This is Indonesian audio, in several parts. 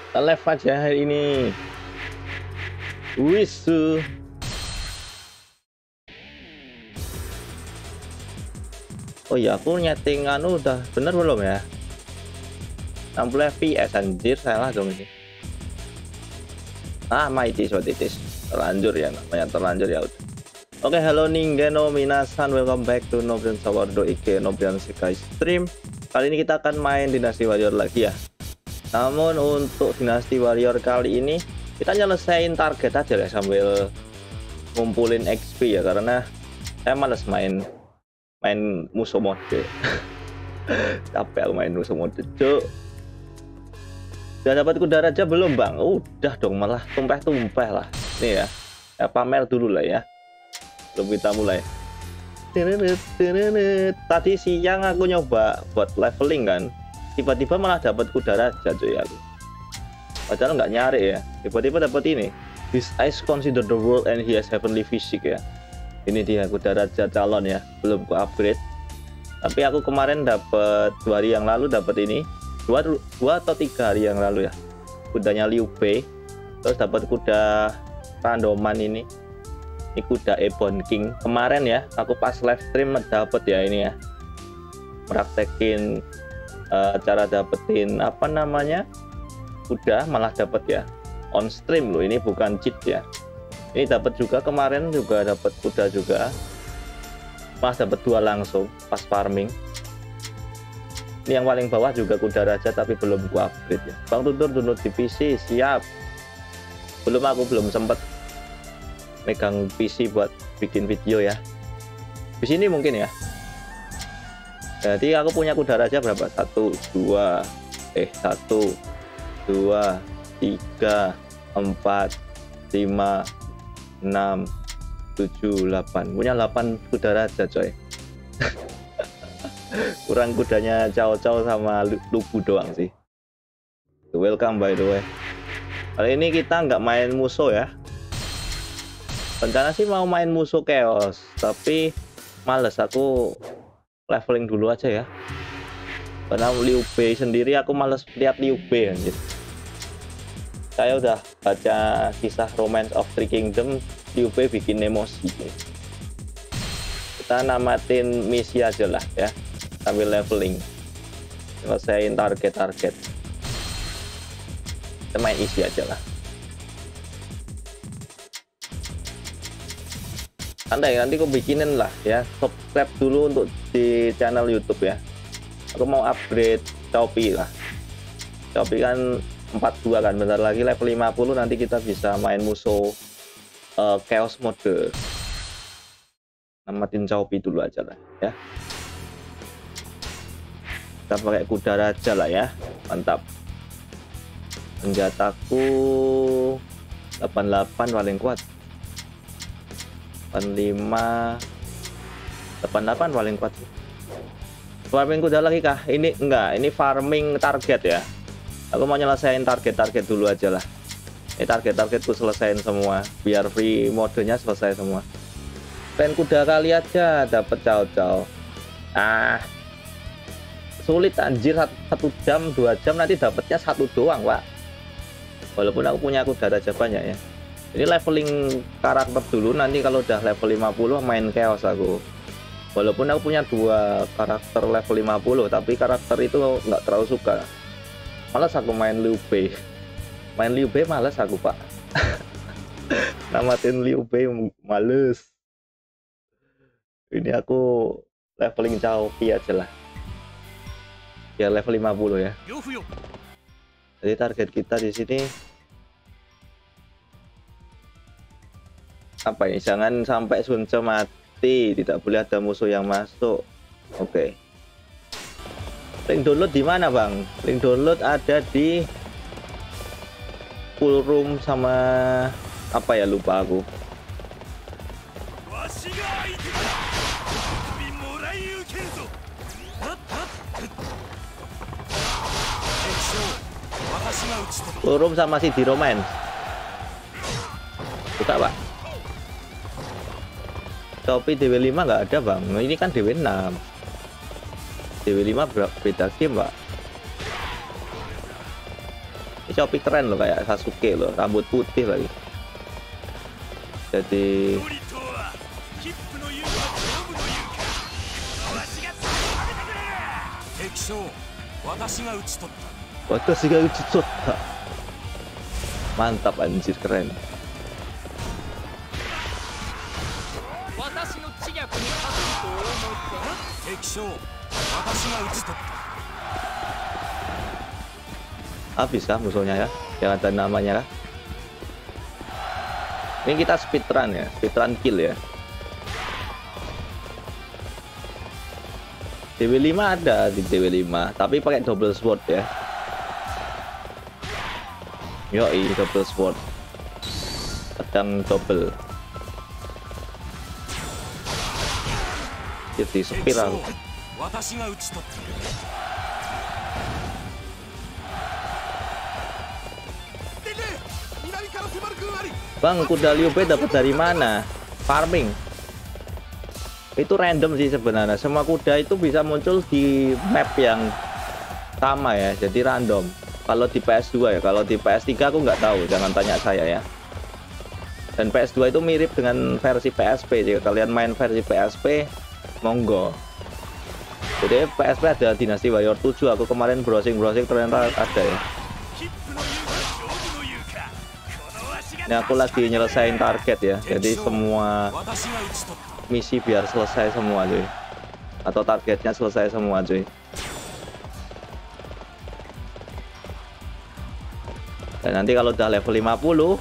Live aja hari ini. Wisu. Oh iya, aku nyeting udah bener belum ya? 60 fps anjir, salah dong ini. It is. Terlanjur ya, namanya terlanjur ya udah. Oke, hello Ningen no minasan, welcome back to Nobrian Sawardo Ike Nobrian Sekai Stream. Kali ini kita akan main Dynasty Warrior lagi ya. Namun untuk Dynasty Warrior kali ini kita nyelesain target aja ya sambil ngumpulin XP ya, karena saya males main musuh mode. Capek aku main musuh mode, cuk. Udah dapat kuda raja belum, Bang? Udah dong, malah tumpeh-tumpeh lah. Nih ya, pamer dulu lah ya. Belum kita mulai. Tadi siang aku nyoba buat leveling kan. Tiba-tiba malah dapat kuda raja cuy aku. Padahal nggak nyari ya. Tiba-tiba dapat ini. His eyes consider the world and he has heavenly physique ya. Ini dia kuda raja calon ya. Belum ku upgrade. Tapi aku kemarin dapat 2 hari yang lalu dapat ini. 2 atau 3 hari yang lalu ya. Kudanya Liu Bei. Terus dapat kuda randoman ini. Ini kuda Ebon King. Kemarin ya, aku pas live stream dapat ya ini ya. Praktekin cara dapetin apa namanya kuda, malah dapat ya on stream loh. Ini bukan cheat ya. Ini dapat juga kemarin, juga dapat kuda juga, malah dapat 2 langsung pas farming. Ini yang paling bawah juga kuda raja tapi belum ku upgrade ya. Bang Tutur download di PC, siap. Aku belum sempet megang PC buat bikin video ya. Di sini mungkin ya. Jadi aku punya kuda raja berapa? 1, 2, 3, 4, 5, 6, 7, 8. Punya 8 kuda raja coy. Kurang kudanya Cao Cao sama Lubu doang sih. Welcome by the way. Kali ini kita nggak main musuh ya. Rencana sih mau main musuh chaos, tapi males aku leveling dulu aja ya. Karena Liu Bei sendiri aku males lihat Liu Bei anjir. Saya udah baca kisah Romance of Three Kingdom, Liu Bei bikin emosi. Kita namatin misi aja lah ya, sambil leveling. Selesaiin target-target. Kita main isi aja lah. Santai, nanti aku bikinin lah ya. Subscribe dulu untuk di channel YouTube ya. Aku mau upgrade Shopee lah. Shopee kan 42 kan, bentar lagi level 50 nanti kita bisa main musuh chaos mode. Namatin Shopee dulu aja lah ya. Kita pakai kuda raja lah ya. Mantap. Senjataku 88 paling kuat. 85, 88 paling kuat. Farming kuda lagi kah? Ini enggak, ini farming target ya. Aku mau nyelesain target-target dulu aja lah. Ini target-targetku selesain semua, biar free modenya selesai semua. Pen kuda kali aja dapat Cao Cao. Sulit anjir, 1 jam 2 jam nanti dapatnya 1 doang Pak. Walaupun aku punya kuda raja banyak ya. Ini leveling karakter dulu, nanti kalau udah level 50 main chaos aku. Walaupun aku punya 2 karakter level 50, tapi karakter itu nggak terlalu suka. Males aku main Liu Bei. Main Liu Bei males aku Pak. Namatin Liu Bei males. Ini aku leveling Cao Pi aja lah. Ya level 50 ya. Jadi target kita di sini apa ini? Jangan sampai Sun Ce mati, tidak boleh ada musuh yang masuk. Oke. Link download di mana Bang? Link download ada di full room sama apa ya, lupa aku. Full room sama si di romance. Buka Pak. Shopee DW5 nggak ada Bang. Ini kan DW6. DW5 beda game Pak. Ini Shopee keren loh, kayak Sasuke loh, rambut putih lagi. Jadi mantap anjir, keren. Habis kah musuhnya ya? Yang ada namanya kah? Ini kita speedrun ya, speedrun kill ya. DW5 ada di DW5, tapi pakai double sword ya. Yoi, double sword. Pedang double. Jadi spiral. Bang, kuda Liu Bei dapat dari mana? Farming. Itu random sih sebenarnya. Semua kuda itu bisa muncul di map yang sama ya, jadi random. Kalau di PS2 ya, kalau di PS3 aku nggak tahu, jangan tanya saya ya. Dan PS2 itu mirip dengan versi PSP. Jika kalian main versi PSP, monggo. Jadi PSP ada Dynasty Warrior 7. Aku kemarin browsing ternyata ada ya. Ini aku lagi nyelesain target ya, jadi semua misi biar selesai semua cuy, atau targetnya selesai semua cuy. Dan nanti kalau udah level 50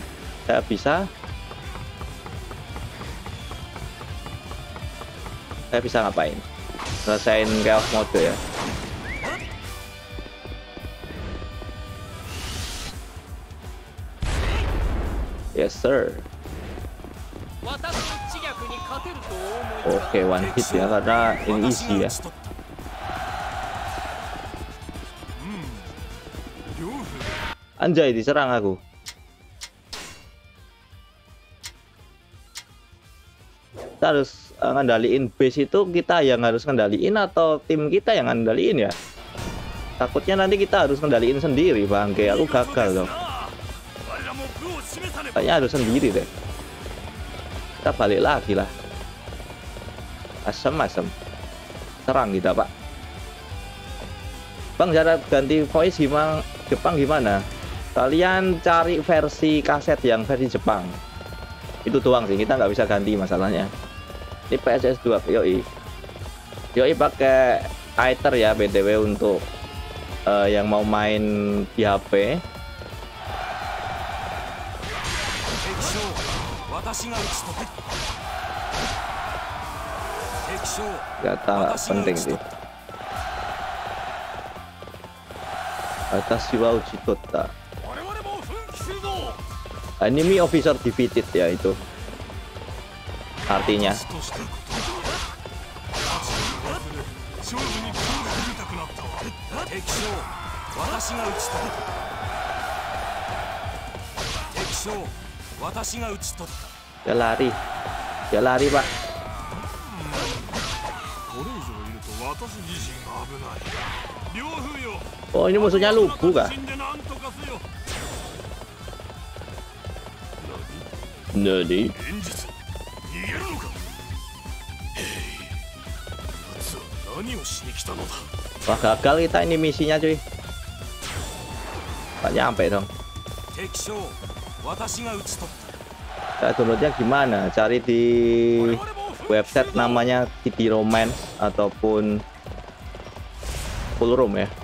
saya bisa ngapain? Selesaiin chaos mode ya. Yes sir. Oke, one hit ya, karena ini easy ya. Anjay, diserang aku. Kita harus ngendaliin base itu, kita yang harus ngendaliin atau tim kita yang ngendaliin ya? Takutnya nanti kita harus ngendaliin sendiri, bangke. Aku gagal dong. Kayaknya harus sendiri deh. Kita balik lagi lah. Asem. Serang kita, Pak. Bang, cara ganti voice gimana? Jepang gimana? Kalian cari versi kaset yang versi Jepang. Itu doang sih, kita nggak bisa ganti masalahnya. Ini PSS2, yoi pakai Aether ya BTW untuk yang mau main di HP. Gak penting sih. Watashi wa Uchitota. Enemy officer defeated ya itu. Artinya dia lari Pak. Oh, ini musuhnya Lubu kah? Nani? Wah, gagal kita ini misinya cuy. Gak nyampe dong. Kita downloadnya gimana? Cari di website namanya Kitty Romance ataupun Full Room ya.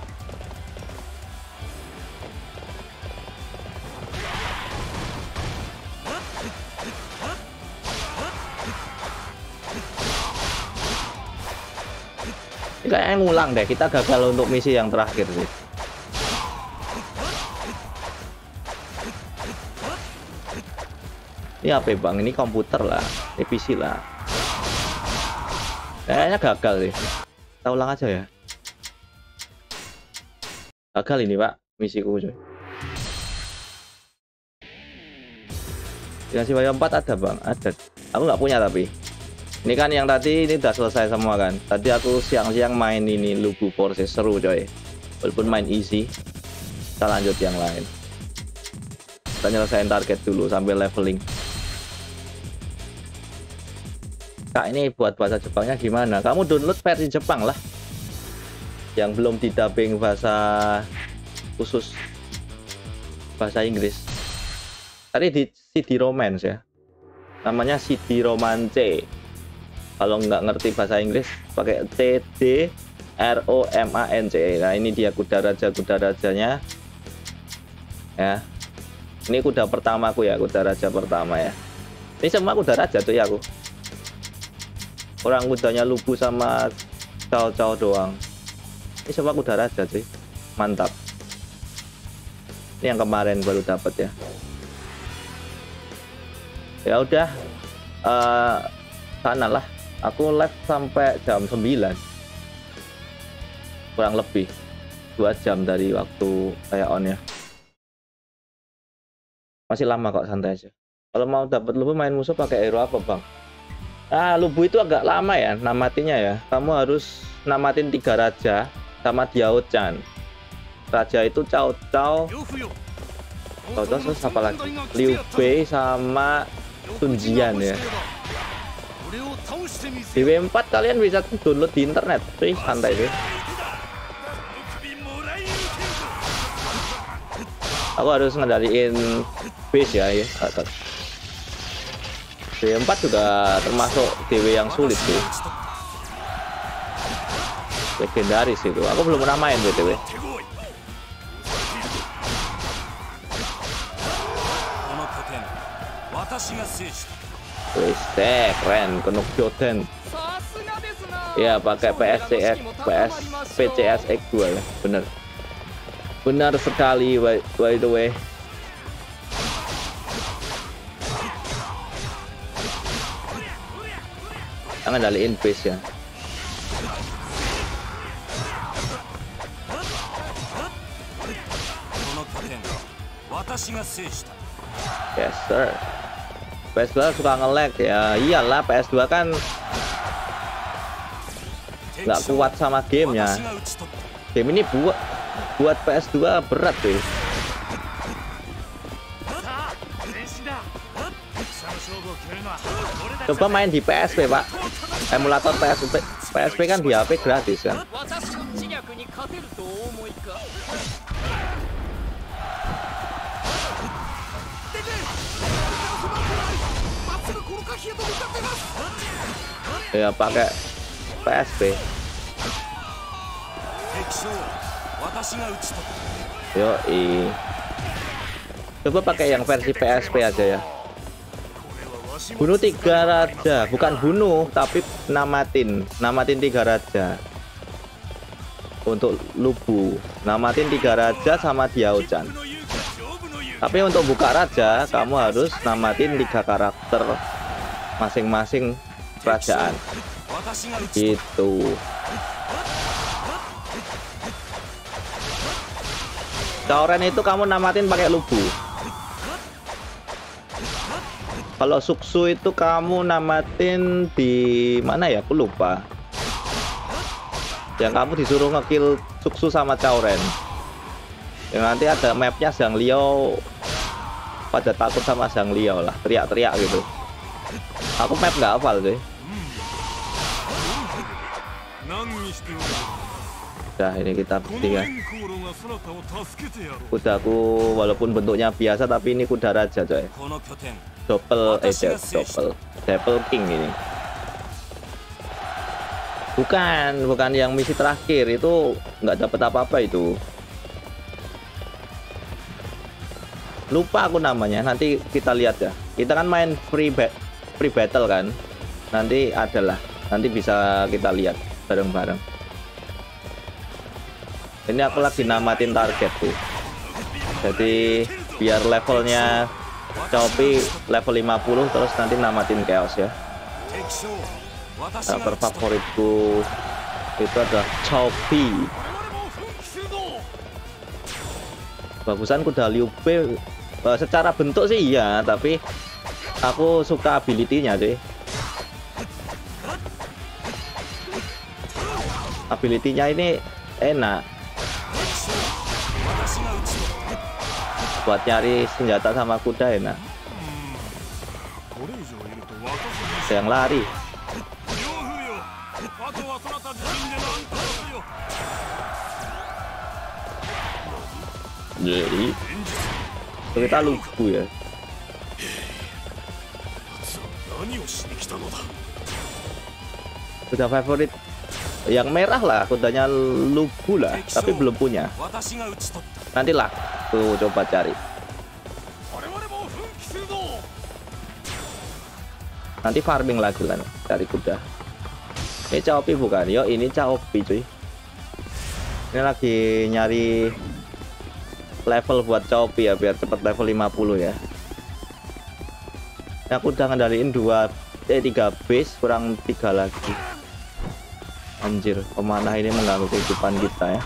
Ini kayaknya ngulang deh, kita gagal untuk misi yang terakhir sih. Ini apa bang? Ini komputer lah, ini PC lah. Kayaknya gagal sih. Kita ulang aja ya. Gagal ini pak, misiku coy. Dynasty Warrior 4 ada bang? Ada. Aku nggak punya tapi. Ini kan yang tadi ini udah selesai semua kan. Tadi aku siang-siang main ini Lubu Forces, seru coy. Walaupun main easy. Kita lanjut yang lain. Kita nyelesain target dulu sambil leveling. Kak, ini buat bahasa Jepangnya gimana? Kamu download versi Jepang lah, yang belum didubbing bahasa khusus bahasa Inggris. Tadi di CD Romance ya, namanya CD Romance. Kalau nggak ngerti bahasa Inggris pakai CD ROMANCE. Nah, ini dia kuda rajanya ya. Ini kuda pertamaku ya, kuda raja pertama ya. Ini semua kuda raja tuh ya aku. Orang kudanya Lubu sama Cao doang. Ini semua kuda raja sih. Mantap. Ini yang kemarin baru dapat ya. Ya udah, sana lah. Aku live sampai jam 9. Kurang lebih 2 jam dari waktu saya on ya. Masih lama kok, santai aja. Kalau mau dapat Lubu main musuh pakai hero apa, Bang? Ah, Lubu itu agak lama ya namatinya ya. Kamu harus namatin 3 raja sama Diao-chan. Raja itu Cao terus apa lagi? Liu Bei sama Sun Jian ya. Di W4 kalian bisa download di internet, sih santai sih. Aku harus ngendaliin base ya. W4 juga termasuk DW yang sulit sih. Legendaris itu. Aku belum pernah main BTW. Wih, keren, Kenokyoten. Ya, pakai PCSX 2 ya, bener. Benar sekali, by the way. Jangan daliin base ya. Yes sir. PS2 suka nge-lag ya. Iyalah, PS2 kan nggak kuat sama gamenya. Game ini buat PS2 berat tuh. Coba main di PSP, Pak. Emulator PSP kan di HP gratis kan. Ya pakai PSP. Yoi. Coba pakai yang versi PSP aja ya. Bunuh 3 raja, bukan bunuh tapi namatin 3 raja. Untuk Lubu, namatin 3 raja sama Diao-chan. Tapi untuk buka raja, kamu harus namatin 3 karakter masing-masing kerajaan. Gitu. Caoren itu kamu namatin pakai Lubu. Kalau Suksu itu kamu namatin di mana ya? Aku lupa. Yang kamu disuruh ngekill Suksu sama Caoren. Yang nanti ada mapnya Zhang Liao. Pada takut sama Zhang Liao lah, teriak-teriak gitu. Aku map nggak hafal sih. Nah, ini kita tinggal. Kudaku walaupun bentuknya biasa tapi ini kuda raja coy. Double King ini. Bukan yang misi terakhir itu nggak dapat apa-apa itu. Lupa aku namanya, nanti kita lihat ya. Kita kan main free battle kan. Nanti bisa kita lihat bareng-bareng. Ini aku lagi namatin target tuh. Jadi biar levelnya Shopee level 50 terus nanti namatin chaos ya. Karakter favoritku itu adalah Shopee. Bagusan kuda Liu Bei. Secara bentuk sih iya, tapi aku suka ability-nya sih. Ability-nya ini enak. buat nyari senjata sama kuda enak. Ada yang lari. Jadi kita lugu ya. Kuda favorit yang merah lah, kudanya lugu lah, tapi belum punya. Nantilah tuh coba cari. Nanti farming lagi kan cari kuda. Ini Chaopi bukan? Yo ini Chaopi cuy. Ini lagi nyari level buat Chaopi ya, biar cepet level 50 ya. Aku udah ngendaliin 3 base, kurang 3 lagi. Anjir, pemanah ini mengganggu kehidupan kita ya.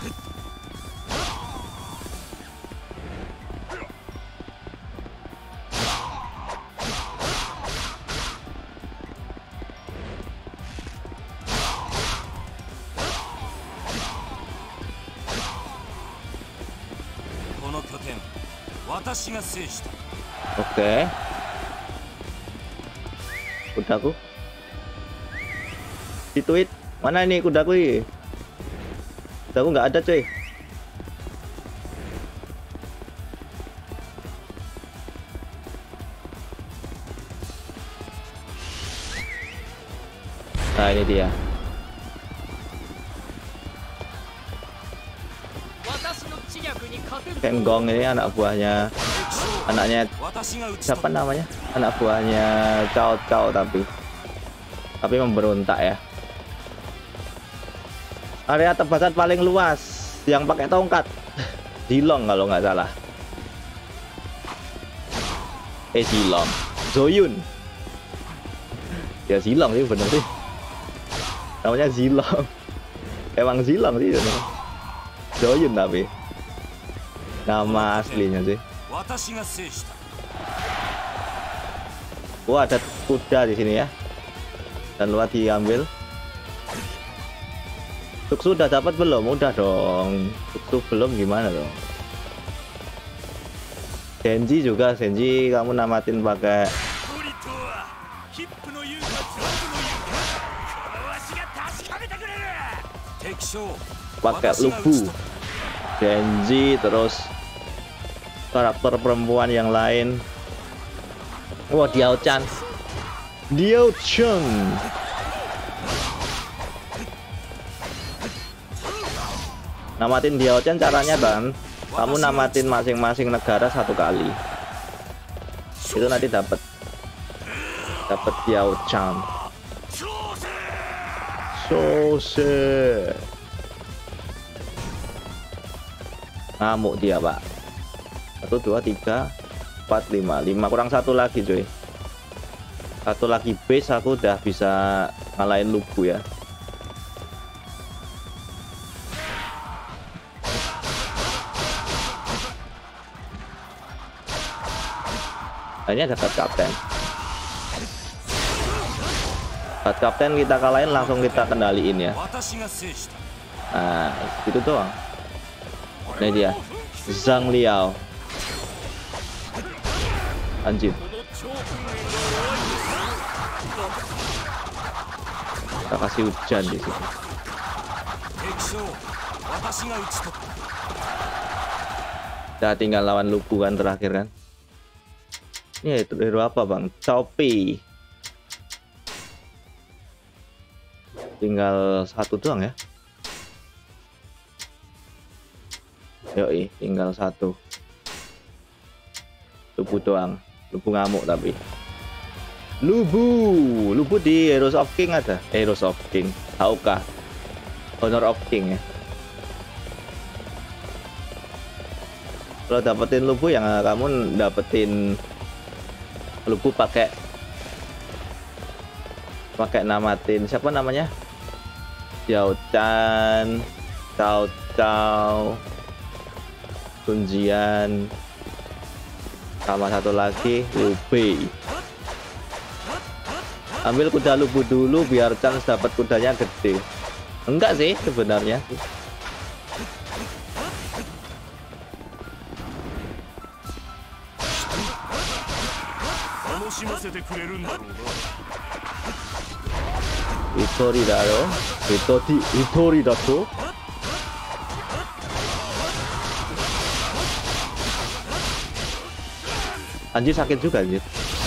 Oke. Kudaku. Di tweet. Mana ini kudaku ini? Kudaku nggak ada cuy. Nah ini dia. Kenggong ini anak buahnya, anaknya siapa namanya? Anak buahnya Cao Cao tapi memberontak ya. Area tebasan paling luas yang pakai tongkat Zilong kalau nggak salah. Zilong, Zoyun. Ya Zilong sih bener sih. Namanya Zilong. Emang Zilong sih. Zoyun tapi nama aslinya sih. Wah ada kuda di sini ya. Dan luar diambil. Tuksu udah dapat belum? Udah dong. Tuksu belum gimana dong? Senji juga, Senji kamu namatin pakai Lubu. Senji terus karakter perempuan yang lain. Wah, Diao-chan. Namatin Diao-chan caranya kan, kamu namatin masing-masing negara 1 kali. Itu nanti dapat Diao-chan. Ngamuk dia pak. 1 2 3 4 5 kurang 1 lagi cuy. 1 lagi base aku udah bisa ngalahin Lubu ya. Ini ada kapten. Kapten kita kalahin langsung kita kendaliin ya. Nah itu doang. Ini dia Zhang Liao. Anjir. Kita kasih hujan di sini. Kita tinggal lawan Lubu kan terakhir kan. Ini itu hero apa bang? Chaopi. Tinggal 1 doang ya. Yoi, tinggal 1. Lubu doang. Lubu ngamuk tapi. Lubu di Heroes of King ada. Heroes of King. Tahukah? Honor of King ya. Kalau dapetin Lubu yang kamu dapetin Lubu pakai namatin siapa namanya? Diao-chan, Cao Cao, Sun Jian, sama 1 lagi Liu Bei. Ambil kuda Lubu dulu biar chance dapat kudanya gede. Enggak sih sebenarnya. Hitori daro, Hitori daro. Anjir sakit juga anjir.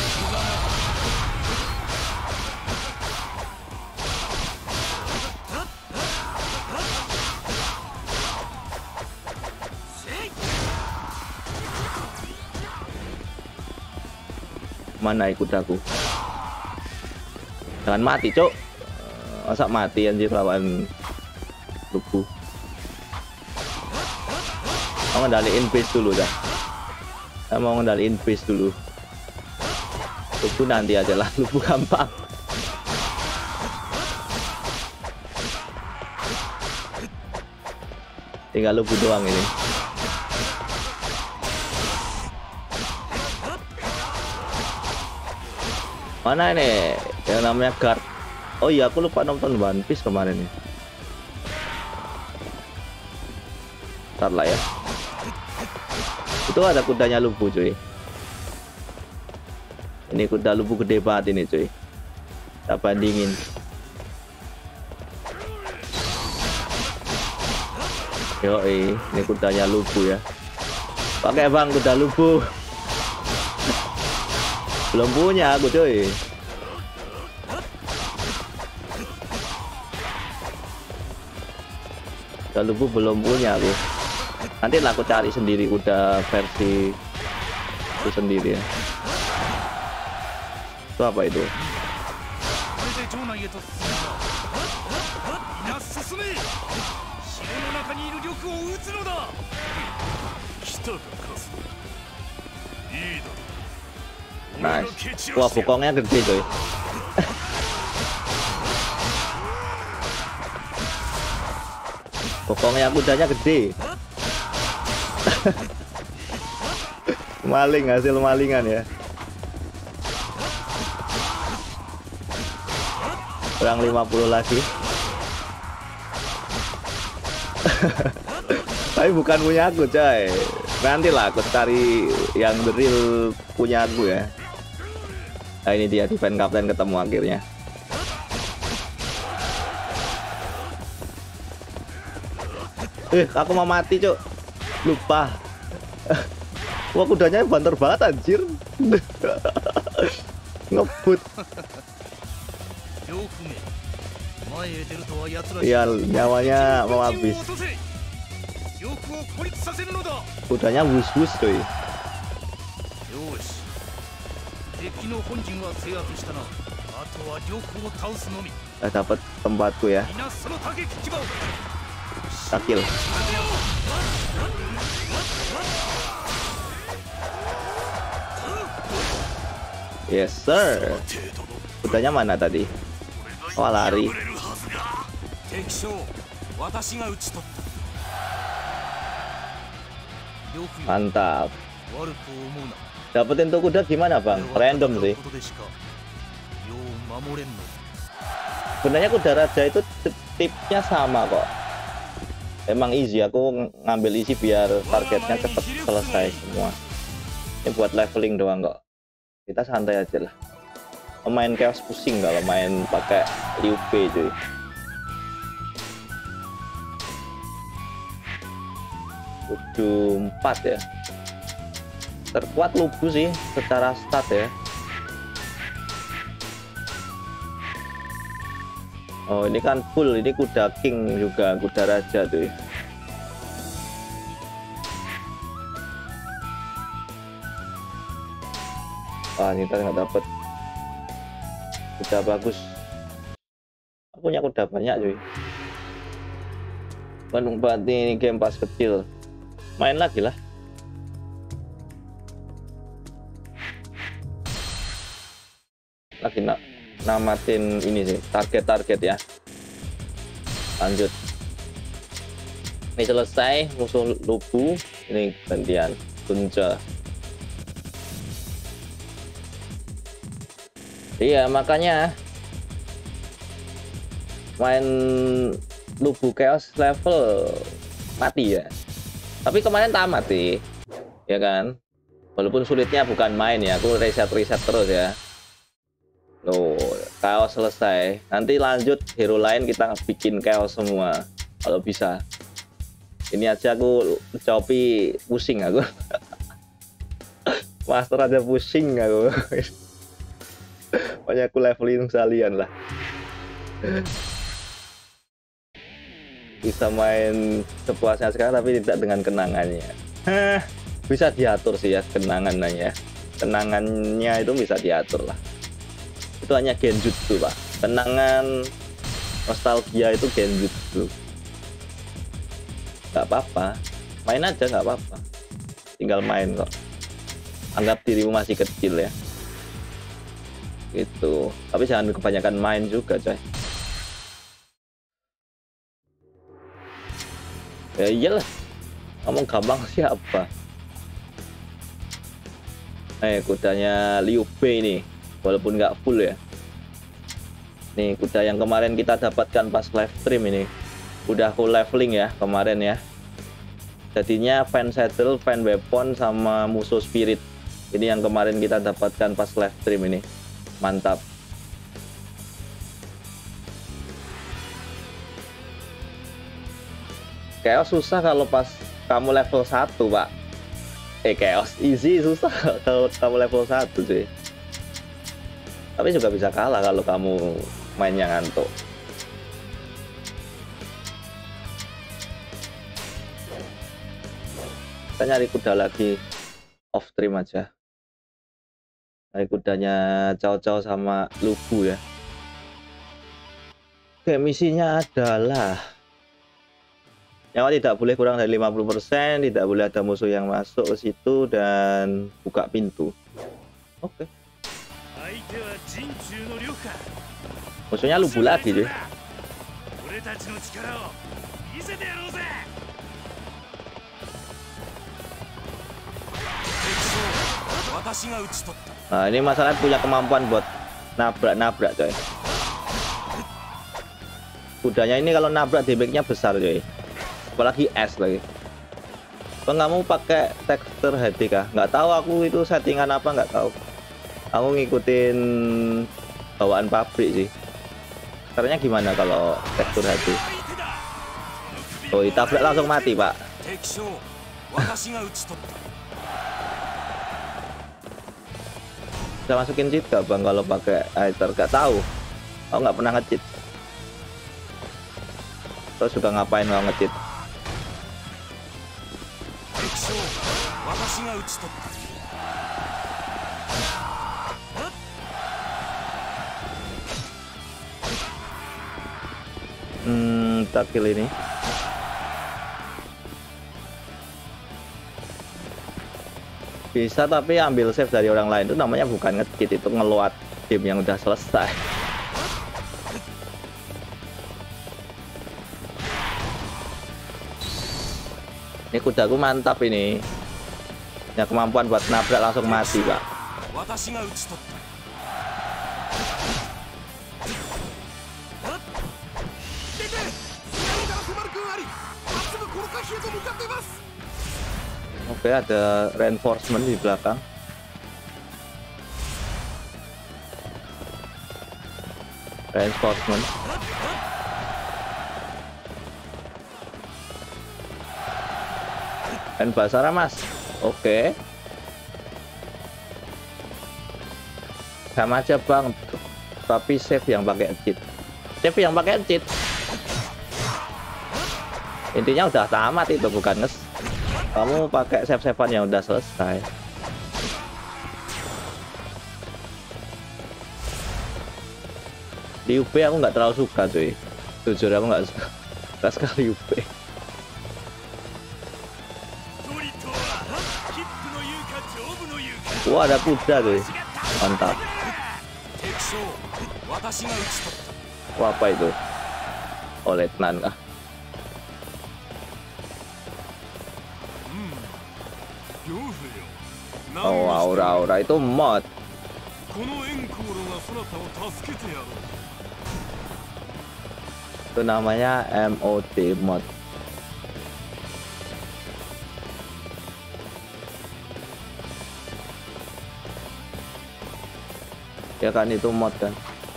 Mana kudaku? Jangan mati, Cok. Masa mati anjir lawan Lubu. Mau ngendaliin base dulu dah. Saya mau ngendaliin base dulu. Lubu nanti aja lah, Lubu gampang. Tinggal Lubu doang ini. Mana ini yang namanya guard? Oh iya, aku lupa nonton One Piece kemarin nih. Ntar lah ya. Itu ada kudanya Lubu cuy. Ini kuda Lubu gede banget ini cuy. Kita bandingin. Yoi, ini kudanya Lubu ya. Pakai bang kuda Lubu. Belum punya aku cuy. Kuda Lubu belum punya aku. Nanti lah aku cari sendiri kuda versi itu sendiri ya. Itu apa itu? Nice. Wah, bokongnya gede coy. Bokongnya kudanya gede. Maling, hasil malingan ya. Kurang 50 lagi. Tapi bukan punya aku coy. Nanti lah aku cari yang the real punya aku ya. Nah ini dia Divine Captain ketemu akhirnya. Aku mau mati cuk. Lupa. Wah kudanya banter banget anjir. Ngebut. Iya nyawanya mau habis. Kudanya wus-wus cuy. Dapat tempatku ya. Takil. Yes sir. Kudanya mana tadi? Oh lari. Mantap. Dapetin tuh kuda gimana bang? Random sih. Sebenarnya kuda raja itu tipnya sama kok. Emang easy, aku ngambil easy biar targetnya cepet selesai semua. Ini buat leveling doang kok. Kita santai aja lah. Main chaos pusing kalau main pakai Liu Bei cuy. Tujuh 4 ya. Terkuat Lubu sih secara stat ya. Oh ini kan full, ini kuda king juga, kuda raja tuh. Wah ini tadi nggak dapet kuda bagus. Aku punya kuda banyak cuy. Bandung banget ini game pas kecil. Main lagi lah. Lagi namatin ini sih target-target ya. Lanjut. Ini selesai musuh Lubu. Ini gantian Tunja. Iya makanya main Lubu Chaos level mati ya. Tapi kemarin tamat sih, ya kan? Walaupun sulitnya bukan main ya, aku reset terus ya. Loh, chaos selesai. Nanti lanjut hero lain kita bikin chaos semua kalau bisa. Ini aja aku copi pusing aku. Master aja pusing aku. Pokoknya aku levelin sekalian lah. Bisa main sepuasnya sekarang tapi tidak dengan kenangannya. Bisa diatur sih ya kenangannya. Kenangannya itu bisa diatur lah. Itu hanya genjutsu pak. Kenangan nostalgia itu genjutsu. Gak apa-apa, main aja gak apa-apa. Tinggal main kok. Anggap dirimu masih kecil ya. Gitu. Tapi jangan kebanyakan main juga coy. Ya iyalah. Ngomong gampang siapa? Kudanya Liu Bei nih. Walaupun nggak full ya. Nih kuda yang kemarin kita dapatkan pas live stream ini. Udah aku leveling ya kemarin ya. Jadinya fan saddle, fan weapon sama musuh spirit. Ini yang kemarin kita dapatkan pas live stream ini. Mantap. Chaos susah kalau pas kamu level 1 pak. Chaos easy susah kalau kamu level 1 sih. Tapi juga bisa kalah kalau kamu mainnya ngantuk. Kita nyari kuda lagi off stream aja. Nyari kudanya Cao Cao sama Lubu ya. Oke, misinya adalah nyawa tidak boleh kurang dari 50%, tidak boleh ada musuh yang masuk ke situ, dan buka pintu. Oke. Musuhnya Lubu lagi deh. Nah ini masalahnya punya kemampuan buat nabrak-nabrak coy. Kudanya ini kalau nabrak damage-nya besar coy. Apalagi es lagi. Kok nggak mau pakai tekstur HD kah? Nggak tahu aku itu settingan apa, nggak tahu. Aku ngikutin bawaan pabrik sih. Caranya gimana kalau tekstur HD? Oh, ditabrak langsung mati pak. Bisa masukin cheat gak bang kalau pakai hider? Gak tahu. Aku nggak pernah nge-cheat. Terus juga ngapain kalau nge-cheat? Kita kill ini. Bisa tapi ambil save dari orang lain, itu namanya bukan nge-cheat, itu ngeload game yang udah selesai. Ini kudaku mantap ini. Punya kemampuan buat nabrak langsung mati pak. Oke, ada reinforcement di belakang. Reinforcement. Dan Basara mas. Oke. Sama aja bang. Tapi save yang pakai cheat. Save yang pakai cheat. Intinya udah tamat itu, bukan nges. Kamu pakai save-savean yang udah selesai. Di UP aku nggak terlalu suka cuy. Jujur aku nggak suka sekali UP. Wah ada kuda cuy. Mantap. Wah apa itu? Oh letnan kah? Oh aura itu mod. Itu namanya MOD mod. Ya kan itu mod kan.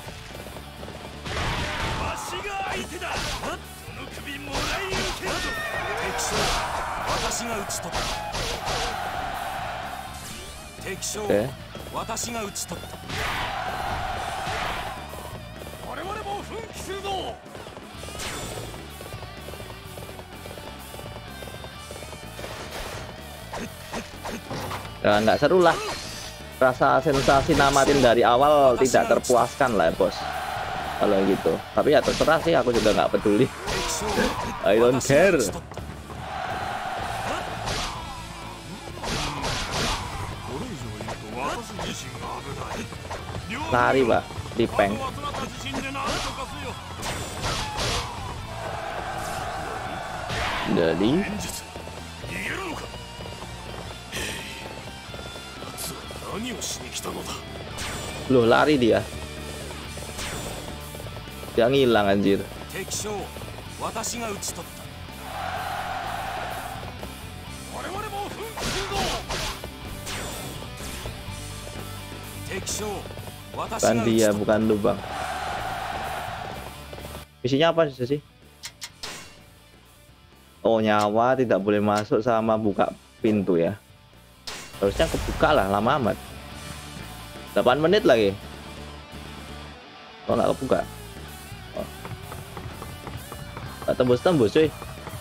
Oke. Ya nggak seru lah. Rasa sensasi namatin dari awal tidak terpuaskan lah bos. Kalau gitu. Tapi ya terserah sih, aku juga nggak peduli. I don't care. Lari pak, di peng. Jadi loh, lari dia. Dia ngilang anjir. Bukan dia, bukan lu bang. Misinya apa sih? Oh, nyawa tidak boleh masuk sama buka pintu ya. Harusnya kebuka lah, lama amat. 8 menit lagi. Oh, nggak kebuka. Oh. Nggak tembus-tembus cuy.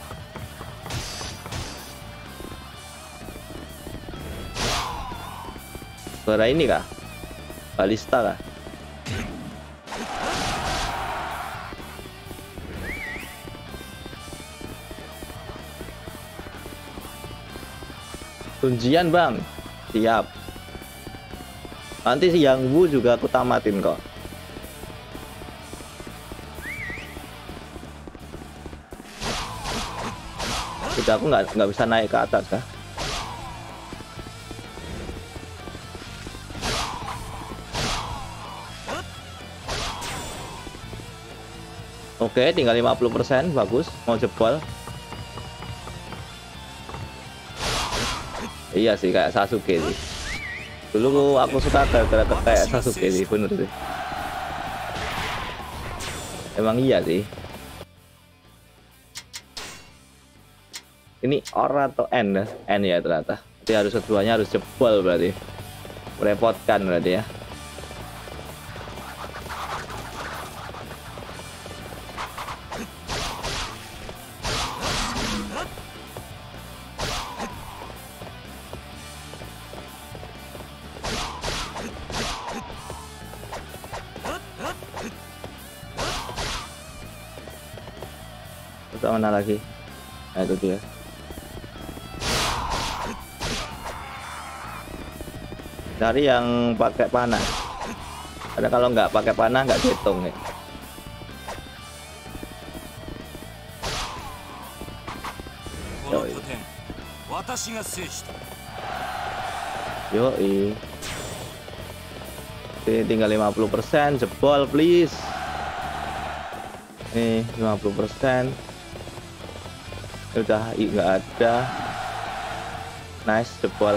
Suara ini kah? Balista kah? Kuncian bang. Siap. Nanti si Yang Wu juga aku tamatin kok. Jadi aku nggak bisa naik ke atas kah? Oke, tinggal 50%, bagus. Mau jebol. Iya sih, kayak Sasuke sih. Dulu aku suka gara-gara kayak Sasuke sih, bener sih. Emang iya sih. Ini OR atau N ya? N ya ternyata. Jadi harus keduanya harus jebol berarti. Merepotkan berarti ya. Atau mana lagi? Nah, itu dia. Cari yang pakai panah. Karena kalau nggak pakai panah nggak dihitung ya. Yoi. Oke, tinggal 50%, jebol please. Nih 50%. Udah nggak ada. Nice, jebol.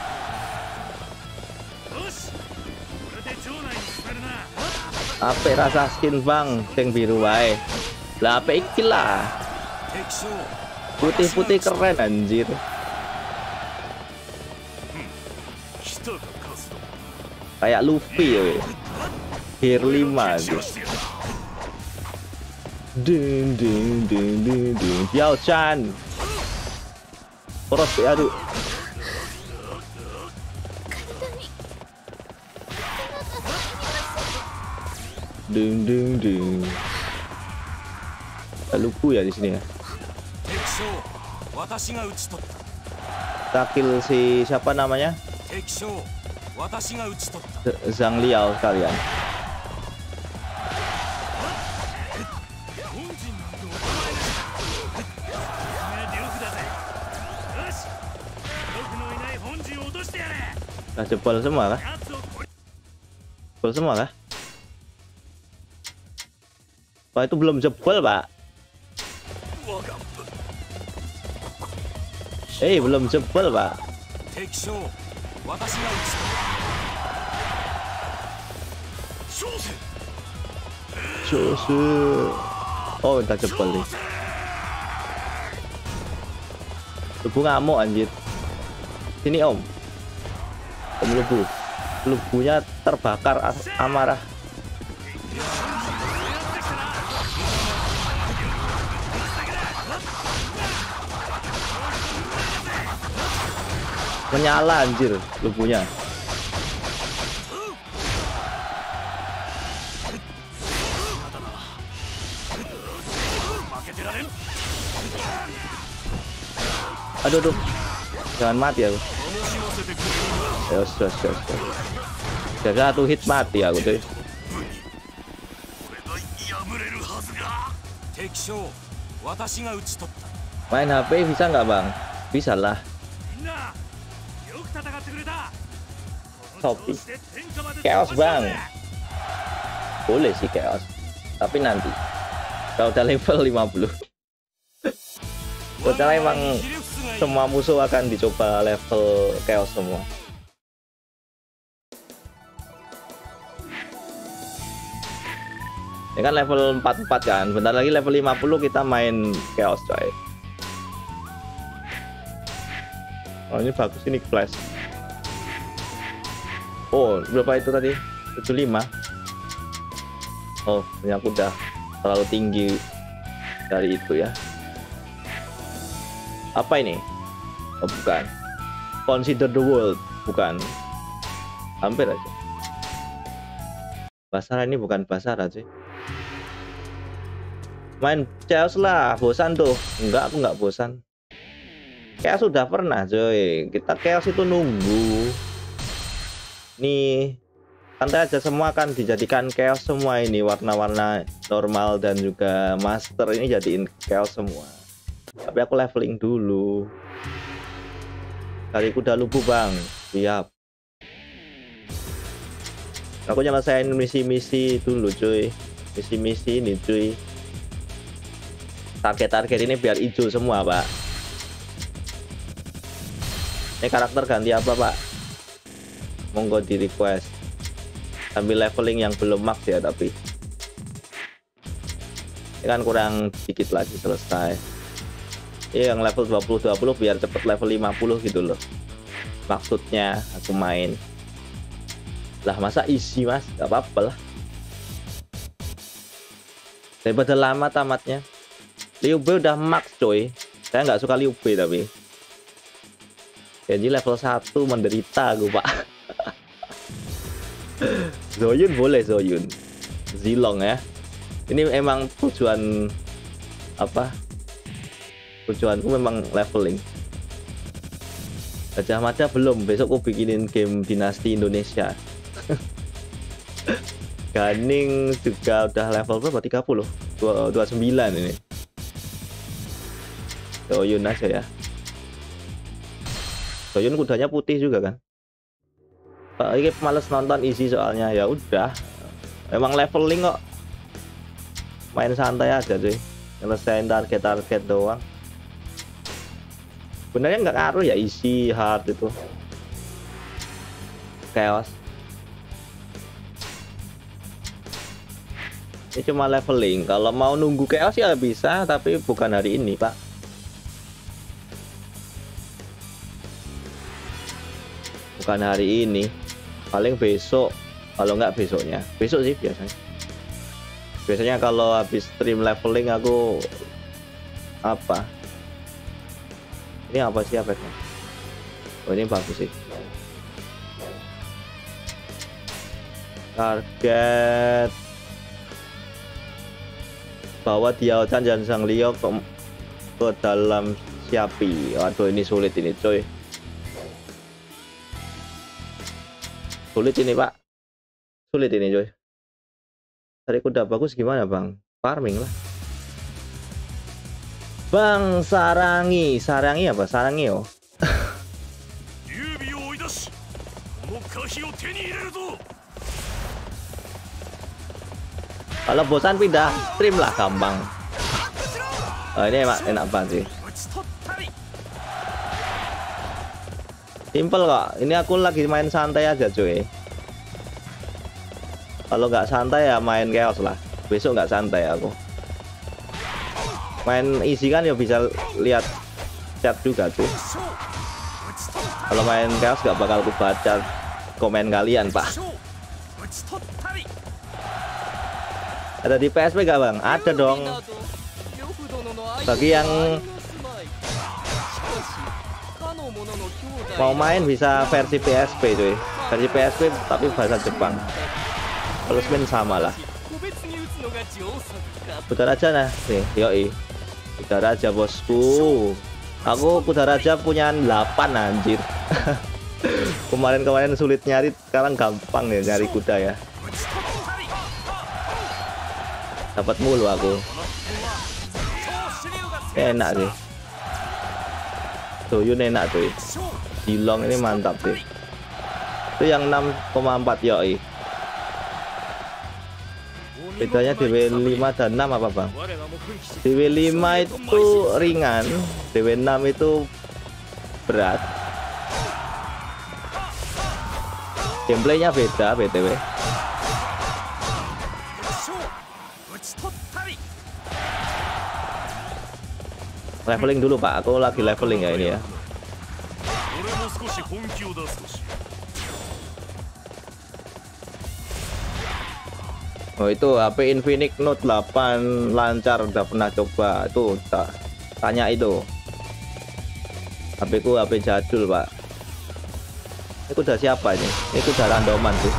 Apik rasa skin bang, sing biru wae. Lah apik iki lah. Putih-putih keren anjir. Kayak Luffy ya. Gear 5 gitu. Ding ding ding ding ding. Yao Chan. Poros ya aduh. Ding ding ding. Lupa ya di sini ya. Takil si siapa namanya? Zhang Liao sekalian. Nah, jebol semua kah? Jebol semua kah? Wah, itu belum jebol pak. Belum jebol pak. Jose. Oh, udah jebol nih. Lebu ngamuk anjir. Sini om. Om lebu. Lebunya terbakar amarah. Menyala anjir lebunya. Aduh, jangan mati aku. Yos. Jadi satu hit mati aku cuy. Main HP bisa nggak bang? Bisa lah. Shopee. Chaos bang. Boleh sih Chaos. Tapi nanti kalau udah level 50. Karena emang semua musuh akan dicoba level Chaos semua. Ini kan level 44 kan. Bentar lagi level 50 kita main Chaos coy. Oh ini bagus ini flash. Oh berapa itu tadi? 75. Oh ini aku udah terlalu tinggi dari itu ya. Apa ini? Oh bukan. Consider the world. Bukan. Hampir aja. Basara ini bukan Basara sih. Main Chaos lah. Bosan tuh. Enggak, aku nggak bosan. Chaos sudah pernah coy. Kita Chaos itu nunggu. Nih. Santai aja, semua akan dijadikan Chaos semua ini. Warna-warna normal dan juga master ini jadiin Chaos semua. Tapi aku leveling dulu. Cari kuda lubu bang. Siap. Aku nyelesain misi-misi dulu cuy. Misi-misi ini cuy. Target-target ini biar hijau semua pak. Ini karakter ganti apa pak? Monggo di request. Sambil leveling yang belum max ya tapi. Ini kan kurang dikit lagi selesai. Yang level 20 biar cepet level 50 gitu loh. Maksudnya aku main. Lah masa isi mas? Gak apa-apa lah. Daripada lama tamatnya. Liu Bei udah max coy. Saya nggak suka Liu Bei tapi. Jadi level 1 menderita gue pak. Zoyun boleh Zoyun. Zilong ya. Ini emang tujuan apa? Tujuanku memang leveling. Gajah Mada belum, besok aku bikinin game Dinasti Indonesia. Ganing juga udah level berapa? 30 29 ini. Soyun aja ya. Soyun kudanya putih juga kan. Ini males nonton isi soalnya. Ya udah, emang leveling kok. Main santai aja cuy. Nyelesain target-target doang. Sebenarnya nggak ngaruh ya isi hard itu. Chaos. Ini cuma leveling. Kalau mau nunggu Chaos ya bisa, tapi bukan hari ini pak. Bukan hari ini. Paling besok. Kalau nggak besoknya. Besok sih biasanya. Biasanya kalau habis stream leveling aku apa? Ini apa sih efeknya? Oh ini bagus sih. Target bawa Diao Chan dan Sang Leo ke dalam Siapi. Waduh ini sulit ini coy. Sulit ini pak. Sulit ini coy. Cari kuda bagus gimana bang? Farming lah. Bang Sarangi apa? Sarangi oh. Kalau bosan pindah stream lah gampang. Oh, ini enak banget sih. Simple kok. Ini aku lagi main santai aja cuy. Kalau nggak santai ya main chaos lah. Besok nggak santai aku. Main easy kan ya bisa lihat chat juga tuh. Kalau main chaos nggak bakal aku baca komen kalian, Pak. Ada di PSP gak, Bang? Ada dong. Bagi yang mau main bisa versi PSP cuy. Versi PSP tapi bahasa Jepang. Kalau main sama lah. Kuda raja nah, nih, yoi. Kuda raja bosku. Aku kuda raja punya 8 anjir. Kemarin sulit nyari, sekarang gampang ya nyari kuda ya. Dapat mulu aku. Enak sih. Doyun enak tuh. Jilong ini mantap sih. Itu yang 6,4 yoi. Bedanya DW5 dan 6 apa, Bang? DW5 itu ringan, DW6 itu berat. Gameplaynya beda BTW. Leveling dulu, Pak. Aku lagi leveling ya ini ya. Oh itu HP Infinix Note 8 lancar, udah pernah coba itu, tanya itu. HP ku HP jadul, Pak. Ini udah siapa ini? Ini udah randoman sih.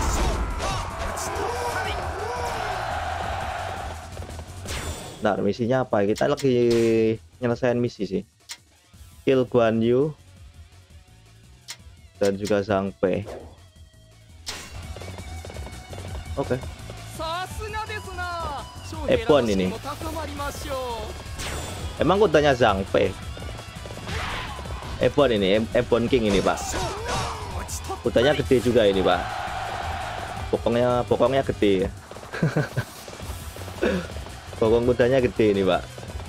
Nah, misinya apa? Kita lagi nyelesain misi sih. Kill Guan Yu dan juga Zhang Fei. Oke. Ebon ini. Emang kudanya Zhang Fei. Ebon ini, Ebon King ini, Pak. Kudanya gede juga ini, Pak. Bokongnya gede. Bokong kudanya gede ini, Pak.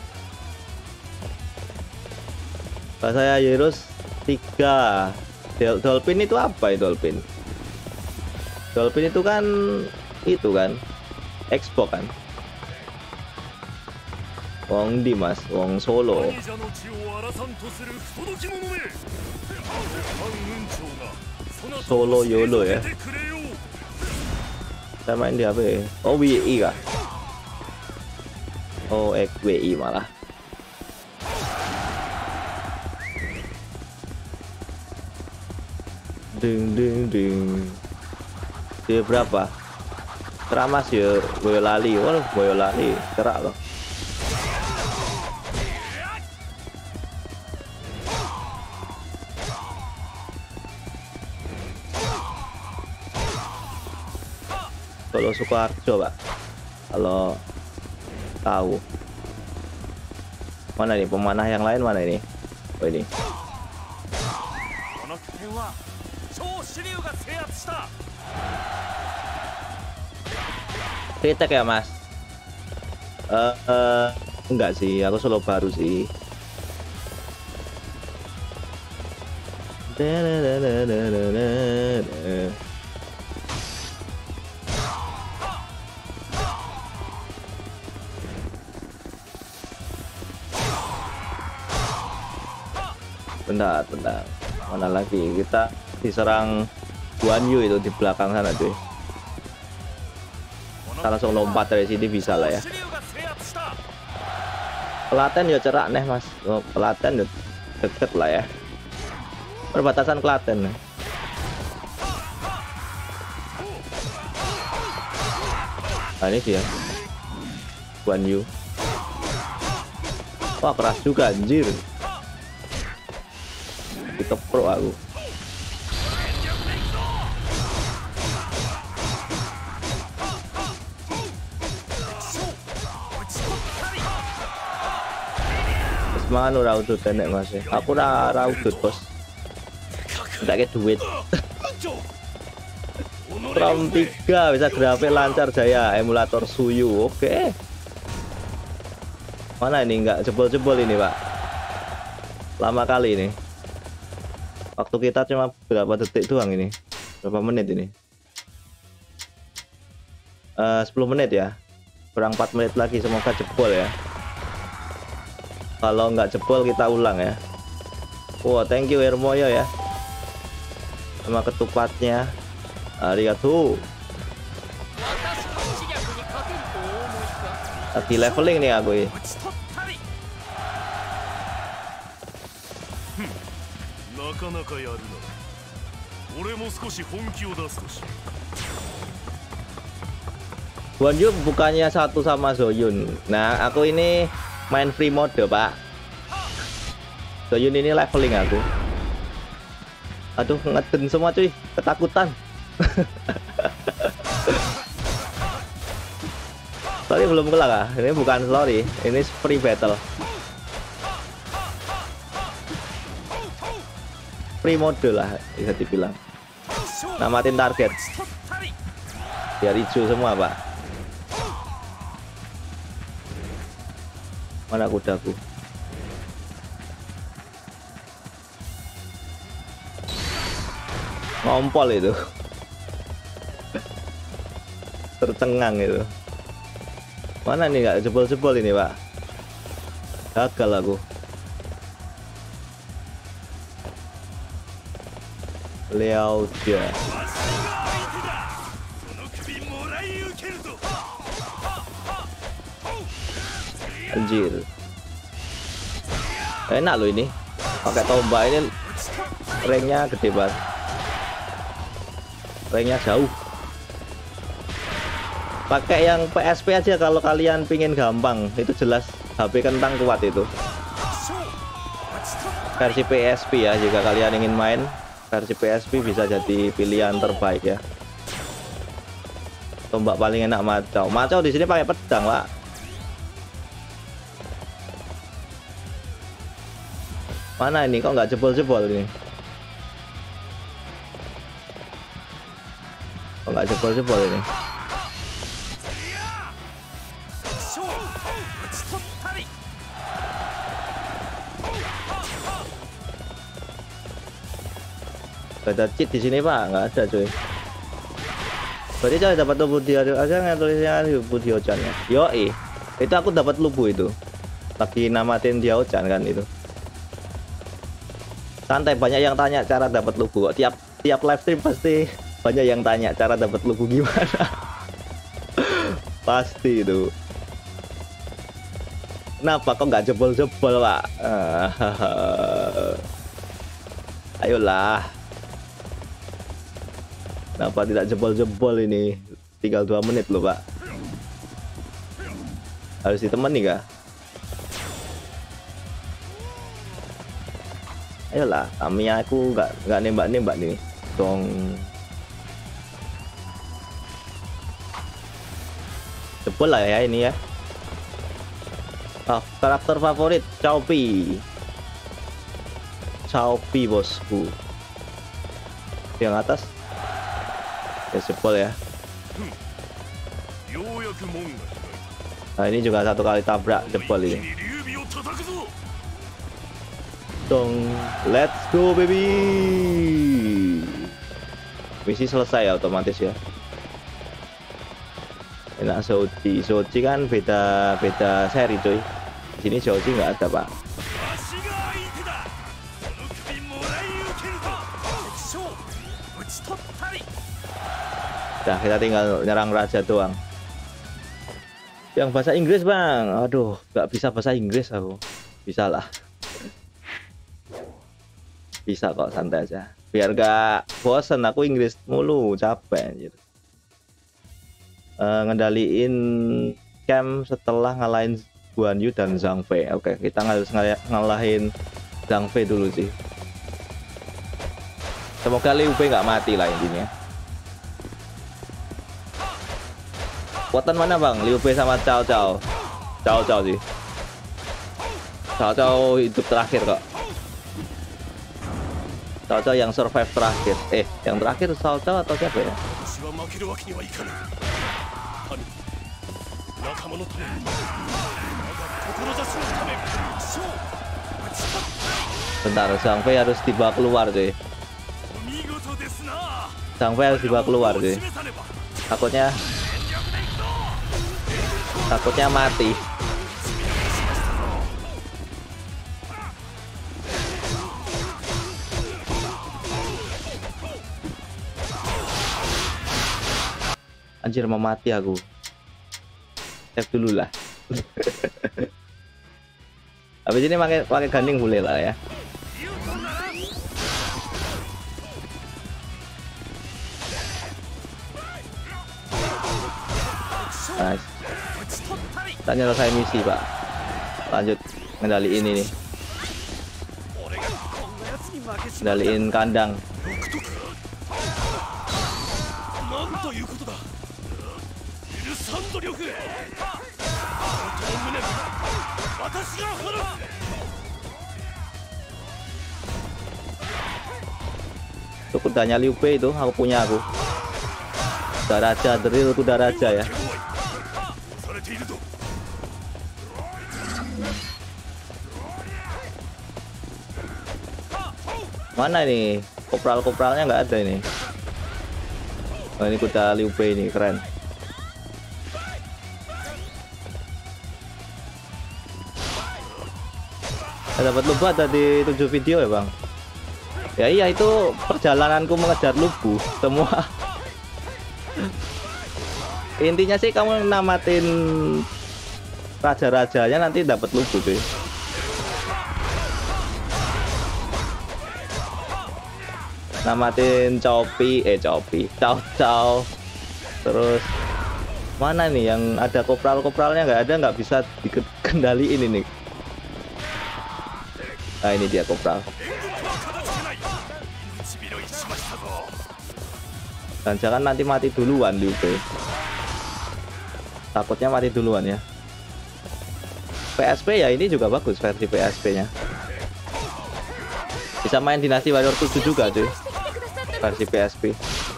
Pak saya Heroes 3. Dolphin itu apa itu Dolphin? Dolphin itu kan Xbox kan. Wong di Mas, Wong Solo. Solo YOLO ya. Saya main di HP. Oh WI kah? Oh WI malah. Ding. Dia berapa? Teramas ya, Boyolali. Oh, Boyolali, kerak loh. Kalau Sukoharjo, Pak. Kalau tahu. Mana nih pemanah yang lain, mana ini? Oh ini. Kritek ya, Mas? Enggak sih, aku solo baru sih. Bentar. Mana lagi? Kita diserang Guan Yu itu di belakang sana, cuy. Kita langsung lompat dari sini bisa lah ya. Klaten ya cerak nih, Mas. Oh, Klaten ya deket lah ya. Perbatasan Klaten. Nah ini dia Guan Yu. Wah keras juga anjir. Ditepro aku. Semangat ora udut tenek Mas. Aku ora udut, Bos. Ndak ke duit. Round 3 bisa grafik lancar jaya emulator Suyu. Oke. Mana ini enggak jebol-jebol ini, Pak. Lama kali ini. Waktu kita cuma berapa detik doang ini? Berapa menit ini? 10 menit ya, kurang 4 menit lagi, semoga jebol ya. Kalau nggak jebol kita ulang ya. Wow, thank you Hermoyo ya sama ketupatnya, arigatou. Lagi leveling nih aku ini. Guanyu bukannya satu sama Zoyun. Nah, aku ini main free mode, Pak. Zoyun ini leveling aku. Aduh, ngeden semua cuy, ketakutan. Sorry belum kelar ah. Ini bukan story, ini free battle. Free mode lah bisa dibilang. Namatin target. Biar hijau semua, Pak. Mana kudaku? Ngompol itu. Tercengang itu. Mana nih nggak jebol-jebol ini, Pak? Gagal aku. Liao Jia. Anjir. Enak loh ini. Pakai tombak ini ranknya gede banget. Ranknya jauh. Pakai yang PSP aja kalau kalian pingin gampang. Itu jelas HP kentang kuat itu. Versi PSP ya, jika kalian ingin main versi PSP bisa jadi pilihan terbaik ya. Tombak paling enak Macau. Macau di sini pakai pedang, Pak. Mana ini kok nggak jebol-jebol ini? Kok nggak jebol-jebol ini? Gak ada cheat di sini, Pak, nggak ada cuy. Berarti saya dapat lubu dia aja nggak tulisnya lubu Diochan-nya. Yoi, itu aku dapat lubu itu. Lagi namatin Diochan kan itu. Santai, banyak yang tanya cara dapat lubu kok. Tiap live stream pasti banyak yang tanya cara dapat lubu gimana. Pasti itu. Kenapa kok nggak jebol-jebol, Pak? Ayolah. Kenapa tidak jebol-jebol ini? Tinggal 2 menit loh, Pak. Harus ditemani kah? Ayolah, kami aku nggak nembak-nembak nih. Dong. Jebol lah ya ini ya. Oh, karakter favorit Chao-Pi. Chao-Pi bosku. Yang atas. Ya jebol ya. Nah, ini juga satu kali tabrak jebol ini. Dong, let's go baby. Misi selesai ya otomatis ya. Enak Soji kan beda seri cuy. Di sini Soji nggak ada, Pak. Nah, kita tinggal nyerang raja doang. Yang bahasa Inggris, Bang. Aduh, nggak bisa bahasa Inggris aku. Bisa lah. Bisa kok, santai aja. Biar gak bosen aku Inggris mulu, capek anjir. Ngendaliin camp setelah ngalahin Guanyu dan Zhang Fei. Oke, kita harus ngalahin Zhang Fei dulu sih. Semoga Liu Bei nggak mati lah intinya. Kuatan mana, Bang? Liu Bei sama Cao Cao. Cao Cao sih. Cao Cao hidup terakhir kok. Cao Cao yang survive terakhir. Yang terakhir Cao Cao atau siapa ya? Bentar, Zhang Fei harus dibawa keluar cuy. Zhang Fei harus dibawa keluar cuy. Takutnya Takutnya mati. Anjir, mau mati aku. Save dulu lah. Habis ini pakai ganding boleh lah ya. Nice. Kita nyelesai misi, Pak. Lanjut ngendaliin ini. Ngendaliin kandang. Itu kudanya Liu Bei itu aku punya aku. Kuda raja, drill kuda raja ya. Mana ini? Kopral-kopralnya nggak ada ini. Oh, ini kuda Liu Bei ini keren. Dapat lubu ada di 7 video ya bang. Ya iya, itu perjalananku mengejar lubu semua. Intinya sih kamu namatin raja-rajanya nanti dapat lubu cuy. Namatin Copi, Cao. Terus mana nih yang ada kopral-kopralnya nggak ada, nggak bisa dikendaliin ini. Nah ini dia kopral. Dan jangan nanti mati duluan Liu Bei. Takutnya mati duluan ya. PSP ya ini juga bagus versi PSP-nya. Bisa main Dynasty Warrior 7 juga cuy. Versi PSP.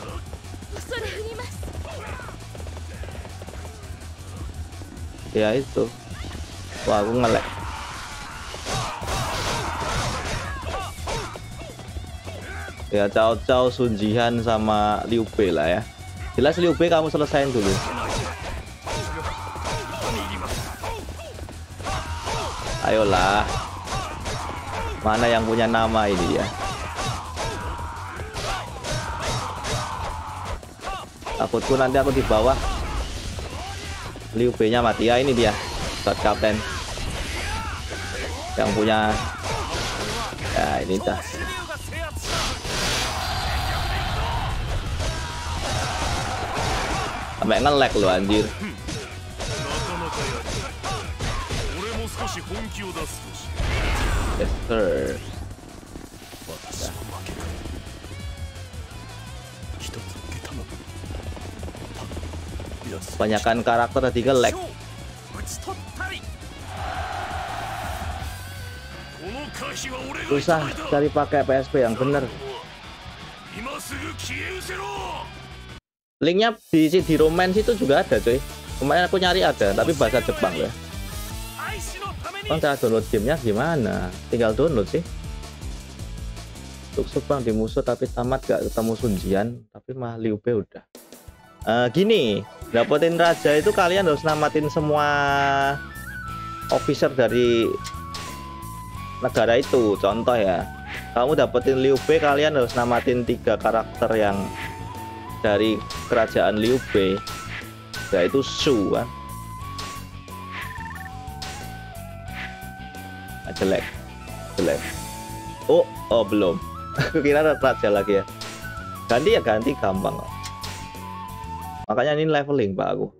Ya itu. Wah, aku ngelek. Ya Cao, Sun Jihan sama Liu Bei lah ya. Jelas Liu Bei kamu selesain dulu. Ayolah. Mana yang punya nama ini ya? Takutku nanti aku di bawah. Liu Bei-nya mati ya, ini dia. God Kapten. Yang punya. Ya ini dah. Sampai nge-lag lu anjir. Yes sir. Kebanyakan karakter tadi nge-lag. Susah cari pakai PSP yang bener. Linknya di Romance itu juga ada coy. Kemarin aku nyari ada, tapi bahasa Jepang ya. Bang, cara download gamenya gimana? Tinggal download sih. Sukses bang di musuh tapi tamat gak ketemu Sun Jian, tapi mah Liu Bei udah. Gini, dapetin raja itu kalian harus namatin semua officer dari negara itu. Contoh ya, kamu dapetin Liu Bei, kalian harus namatin 3 karakter yang dari kerajaan Liu Bei, yaitu Shu kan. Jelek. Oh belum. Aku kira raja lagi ya. Ganti gampang kok. Makanya ini leveling pak aku.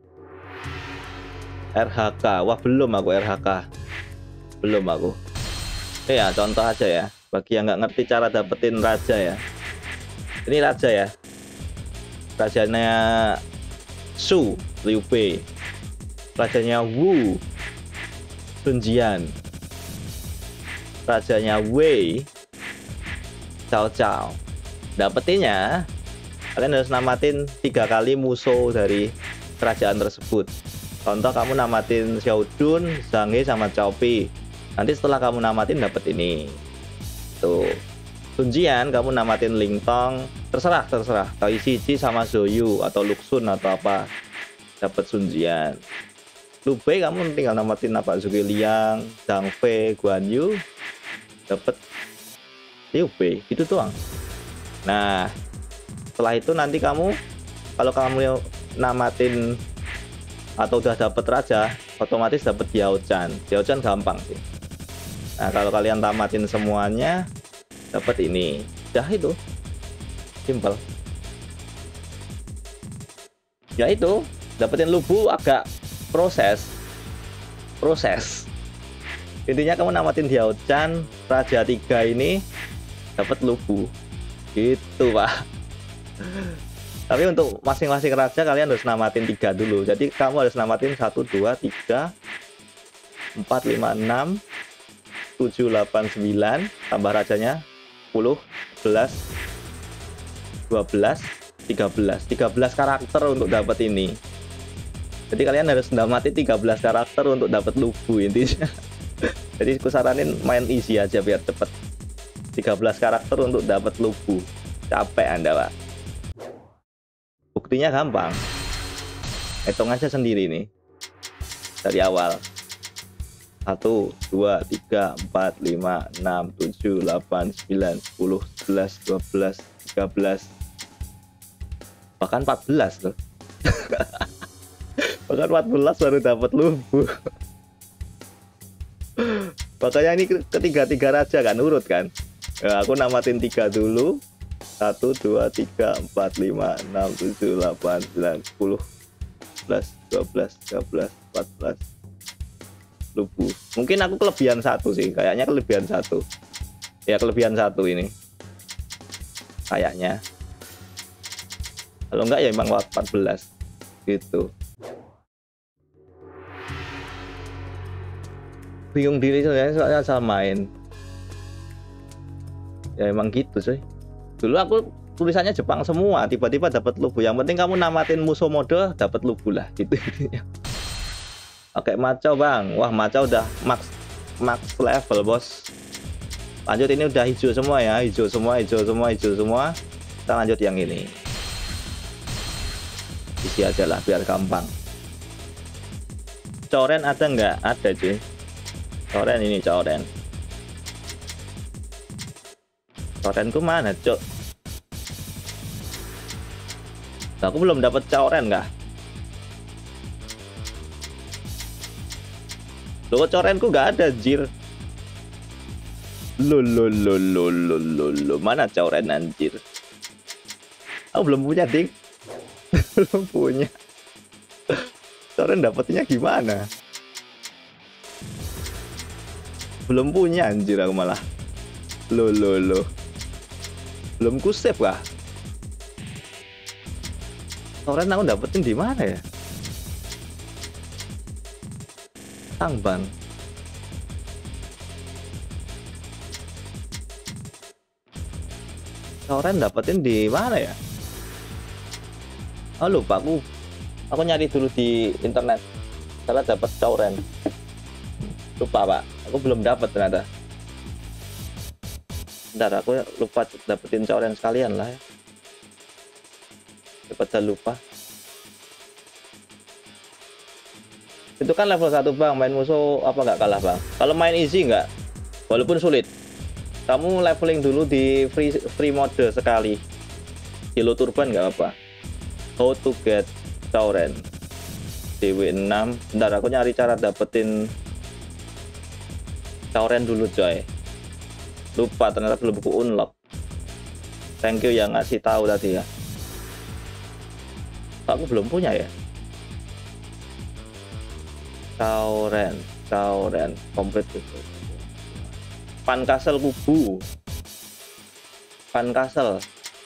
RHK, wah belum aku RHK. Belum aku. Ya contoh aja ya, bagi yang nggak ngerti cara dapetin raja ya. Ini raja ya. Rajanya Shu, Liu Bei. Rajanya Wu, Sun Jian. Rajanya Wei, Cao. Dapetinnya kalian harus namatin 3 kali musuh dari kerajaan tersebut. Contoh kamu namatin Xiaodun, Zhang He sama Copi. Nanti setelah kamu namatin dapet ini. Tuh. Sun Jian kamu namatin Ling Tong, terserah. Tai Shi sama Zhou Yu atau Luxun atau apa. Dapat Sun Jian. Lu Bei kamu tinggal namatin apa, Zhuge Liang, Zhang Fei, Guan Yu, dapat Liu Bei, itu doang. Nah setelah itu nanti kamu kalau kamu namatin atau udah dapet raja, otomatis dapet Diao Chan. Diao Chan gampang sih. Nah kalau kalian tamatin semuanya dapat ini, udah itu simple. Ya itu dapetin Lubu agak proses. Intinya kamu namatin Diao Chan, Raja 3 ini dapat Lubu gitu pak. Tapi untuk masing-masing raja kalian harus namatin 3 dulu. Jadi kamu harus namatin 1, 2, 3, 4, 5, 6, 7, 8, 9 tambah rajanya 10, 11, 12, 13 karakter untuk dapat ini. Jadi kalian harus namatin 13 karakter untuk dapat Lubu intinya. Jadi aku saranin main easy aja biar cepet. 13 karakter untuk dapat Lubu. Capek Anda pak. Buktinya gampang, hitung aja sendiri nih dari awal. 1, 2, 3, 4, 5, 6, 7, 8, 9, 10, 11, 12, 13, bahkan 14 loh. Bahkan 14 baru dapat Lubu. Makanya ini ketiga raja kan urut kan. Nah, aku namatin 3 dulu. 1, 2, 3, 4, 5, 6, 7, 8, 9, 10, 11, 12, 13, 14 Lubu. Mungkin aku kelebihan 1 sih, kayaknya kelebihan 1. Ya kelebihan 1 ini kayaknya. Kalau enggak ya emang 14 gitu. Bingung diri soalnya asal main. Ya emang gitu sih. Dulu aku tulisannya Jepang semua, tiba-tiba dapat Lubu. Yang penting kamu namatin musuh mode dapat Lubu lah gitu. Oke, Macau bang. Wah, Macau udah max level bos. Lanjut, ini udah hijau semua ya, hijau semua. Kita lanjut yang ini. Isi aja lah biar gampang. Coren ada nggak? Ada cuy. Coren ini coren. Corenku mana cok? Aku belum dapat coren kah? Loh corenku nggak ada jir. Lo mana coren anjir? Aku belum punya ding. Belum punya. Coren dapatnya gimana? Belum punya anjir aku malah. Lo belum ku save kah? Coren aku dapetin di mana ya? Tangbang. Coren dapetin di mana ya? Oh lupa aku nyari dulu di internet. Salah dapat coren. Lupa pak, aku belum dapat ternyata. Bentar, aku lupa dapetin coren sekalian lah ya. Dah lupa. Itu kan level 1 bang, main musuh apa nggak kalah bang? Kalau main easy nggak, walaupun sulit, kamu leveling dulu di free mode sekali. Kilo turban nggak apa. How to get coren DW6. Bentar, aku nyari cara dapetin coren dulu coy. Lupa ternyata belum buku unlock. Thank you yang ngasih tahu tadi ya. Aku belum punya ya. Coren komplit itu. Van Castle kubu. Van Castle.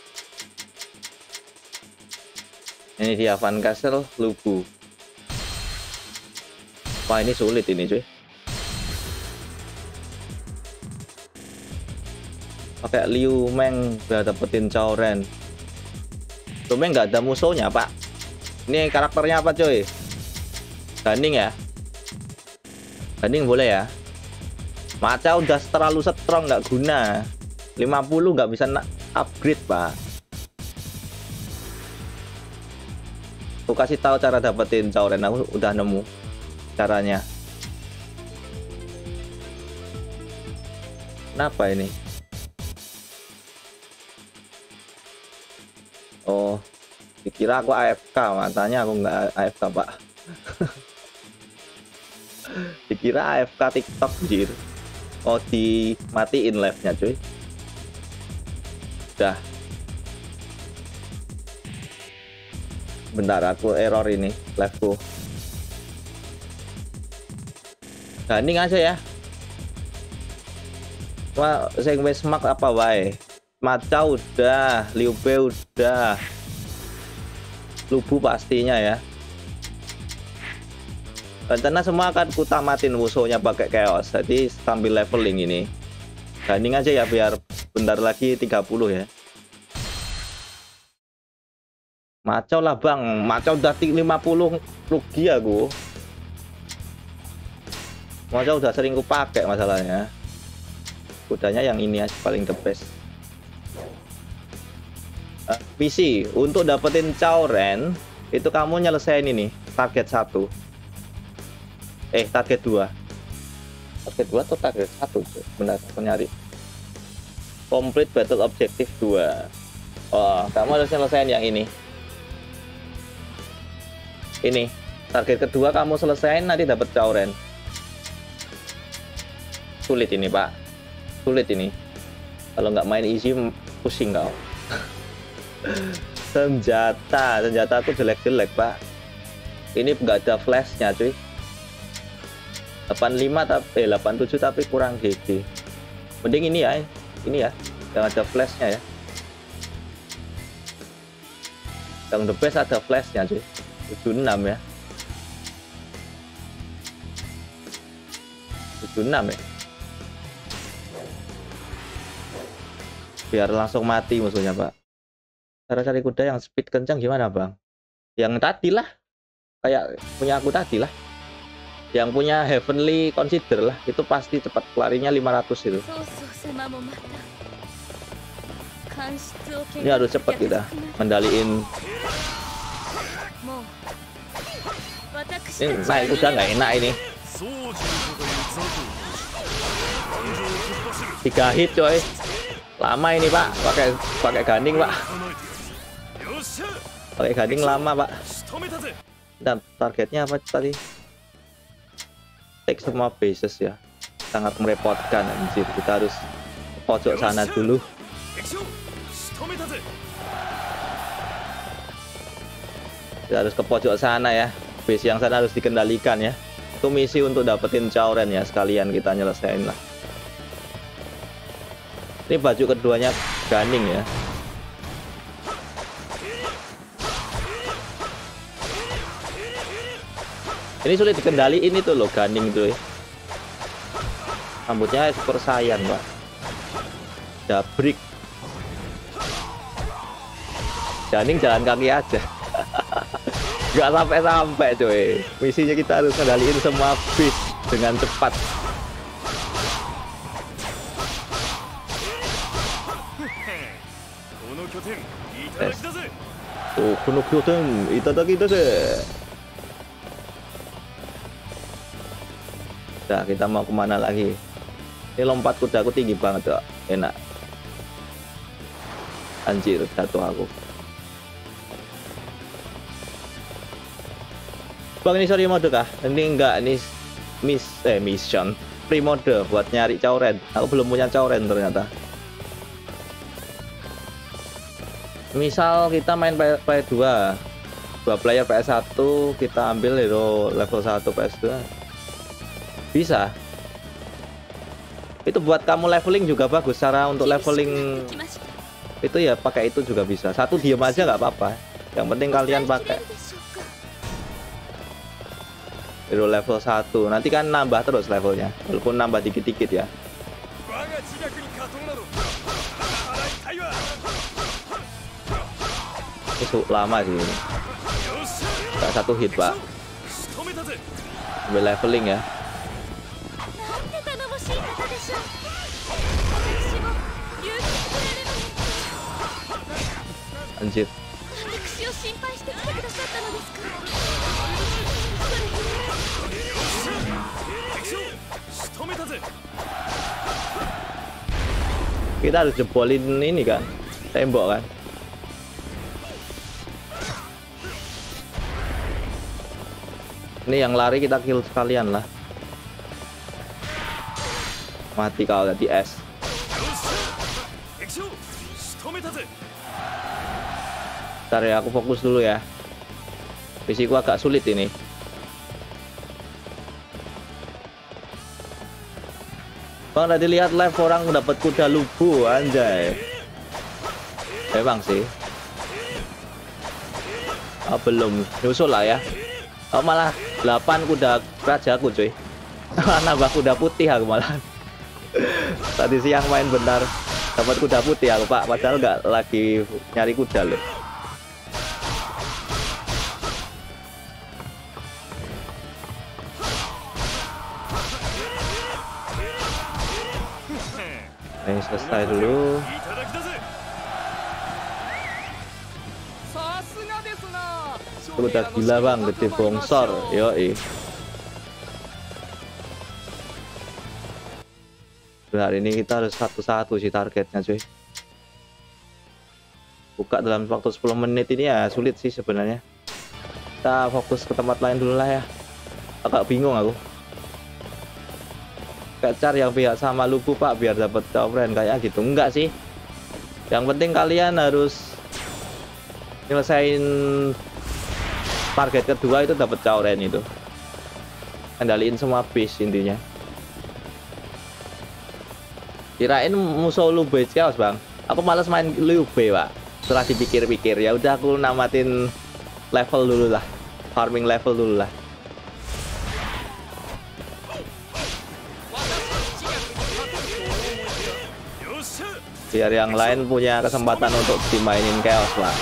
Ini dia Van Castle Lubu. Wah ini sulit ini cuy. Pakai Liu Meng udah dapetin coren. Liu Meng nggak ada musuhnya pak. Ini karakternya apa coy? Ganing ya? Ganing boleh ya? Macau udah terlalu strong nggak guna. 50 nggak bisa upgrade pak. Aku kasih tahu cara dapetin coren, aku udah nemu caranya. Kenapa ini? Oh, dikira aku AFK, matanya aku nggak AFK pak. Dikira AFK TikTok jir. Oh, dimatiin live-nya cuy. Udah. Bentar, aku error ini live-ku. Ganding aja ya. Cuma saya wis mak apa wae. Maca udah, Liu Bei udah. Lubu pastinya ya. Rencana semua akan ku tamatin musuhnya pakai chaos. Jadi sambil leveling ini. Ganding aja ya biar bentar lagi 30 ya. Macau lah bang, Macau udah 50 rugi aku. Macau udah sering ku pakai masalahnya. Kudanya yang ini aja paling the best. Misi untuk dapetin Chao-Ren itu kamu nyelesain ini target 1. Target 2. Target 2 atau target 1? Benar, aku nyari. Complete battle objective 2. Oh, kamu harus nyelesain yang ini. Ini target kedua kamu selesaiin nanti dapat Chao-Ren. Sulit ini pak, sulit ini. Kalau nggak main easy pusing kau. senjata tuh jelek-jelek pak. Ini nggak ada flashnya cuy. 85 tapi 87 tapi kurang GG. Mending ini ya yang ada flashnya ya. Yang the best ada flashnya cuy. 76 ya. 76 ya. Biar langsung mati musuhnya pak. Cara cari kuda yang speed kencang gimana bang? Yang tadi lah, kayak punya aku tadi lah. Yang punya Heavenly Consider lah, itu pasti cepat larinya 500 itu. Ini harus cepat kita mendaliin. Ini naik kuda nggak enak ini. 3 hit coy. Lama ini pak, pakai ganding pak. Pakai ganding lama pak. Dan targetnya apa tadi? Take semua bases ya. Sangat merepotkan anjir. Kita harus ke pojok sana dulu. Kita harus ke pojok sana ya. Base yang sana harus dikendalikan ya. Itu misi untuk dapetin Chao-Ren ya. Sekalian kita nyelesain lah. Ini baju keduanya ganding ya. Ini sulit dikendaliin itu loh ganding tuh. Rambutnya Super Saiyan pak. Dabrik. Ganding jalan kaki aja. Gak sampai cuy. Misinya kita harus kendaliin semua bis dengan cepat. Oh, kuno kyoten itadaki dase. Nah, kita mau kemana lagi? Ini lompat kudaku tinggi banget kok. Enak. Anjir, jatuh aku. Bang, ini sorry mode kah? Ini enggak, ini mission free mode buat nyari Chao-Ren. Aku belum punya Chao-Ren ternyata. Misal kita main PS2, 2 player PS1, kita ambil hero level 1 PS2. Bisa. Itu buat kamu leveling juga bagus. Cara untuk leveling itu ya pakai itu juga bisa. Satu diam aja nggak apa-apa. Yang penting kalian pakai hero level 1. Nanti kan nambah terus levelnya. Walaupun nambah dikit-dikit ya. Itu lama sih ini. Gak 1 hit pak. Sambil leveling ya. Anjir. Kita harus jebolin ini kan, tembok kan. Ini yang lari kita kill sekalian lah. Mati kalau ada di es. Bentar ya, aku fokus dulu ya. Misiku agak sulit ini. Bang, tadi lihat live orang dapat kuda lubu, anjay. Memang sih. Oh, belum nyusul lah ya. Oh, malah 8 kuda rajaku cuy. Nambah kuda putih aku malah. Tadi siang main bentar dapat kuda putih aku pak, padahal nggak lagi nyari kuda loh. Ini selesai dulu. Udah gila bang, gede bongsor, yoi. Hari ini kita harus satu-satu sih targetnya cuy. Buka dalam waktu 10 menit ini ya sulit sih sebenarnya. Kita fokus ke tempat lain dulu lah ya. Agak bingung aku. Kacar yang pihak sama lubu pak biar dapat cawren kayak gitu. Enggak sih. Yang penting kalian harus nyelesain target kedua itu dapat cawren itu. Kendaliin semua base intinya. Kirain musuh Lube chaos bang. Aku malas main Lube pak. Setelah dipikir-pikir ya udah aku namatin level dulu lah, farming level dulu lah. Biar yang lain punya kesempatan untuk dimainin chaos lah.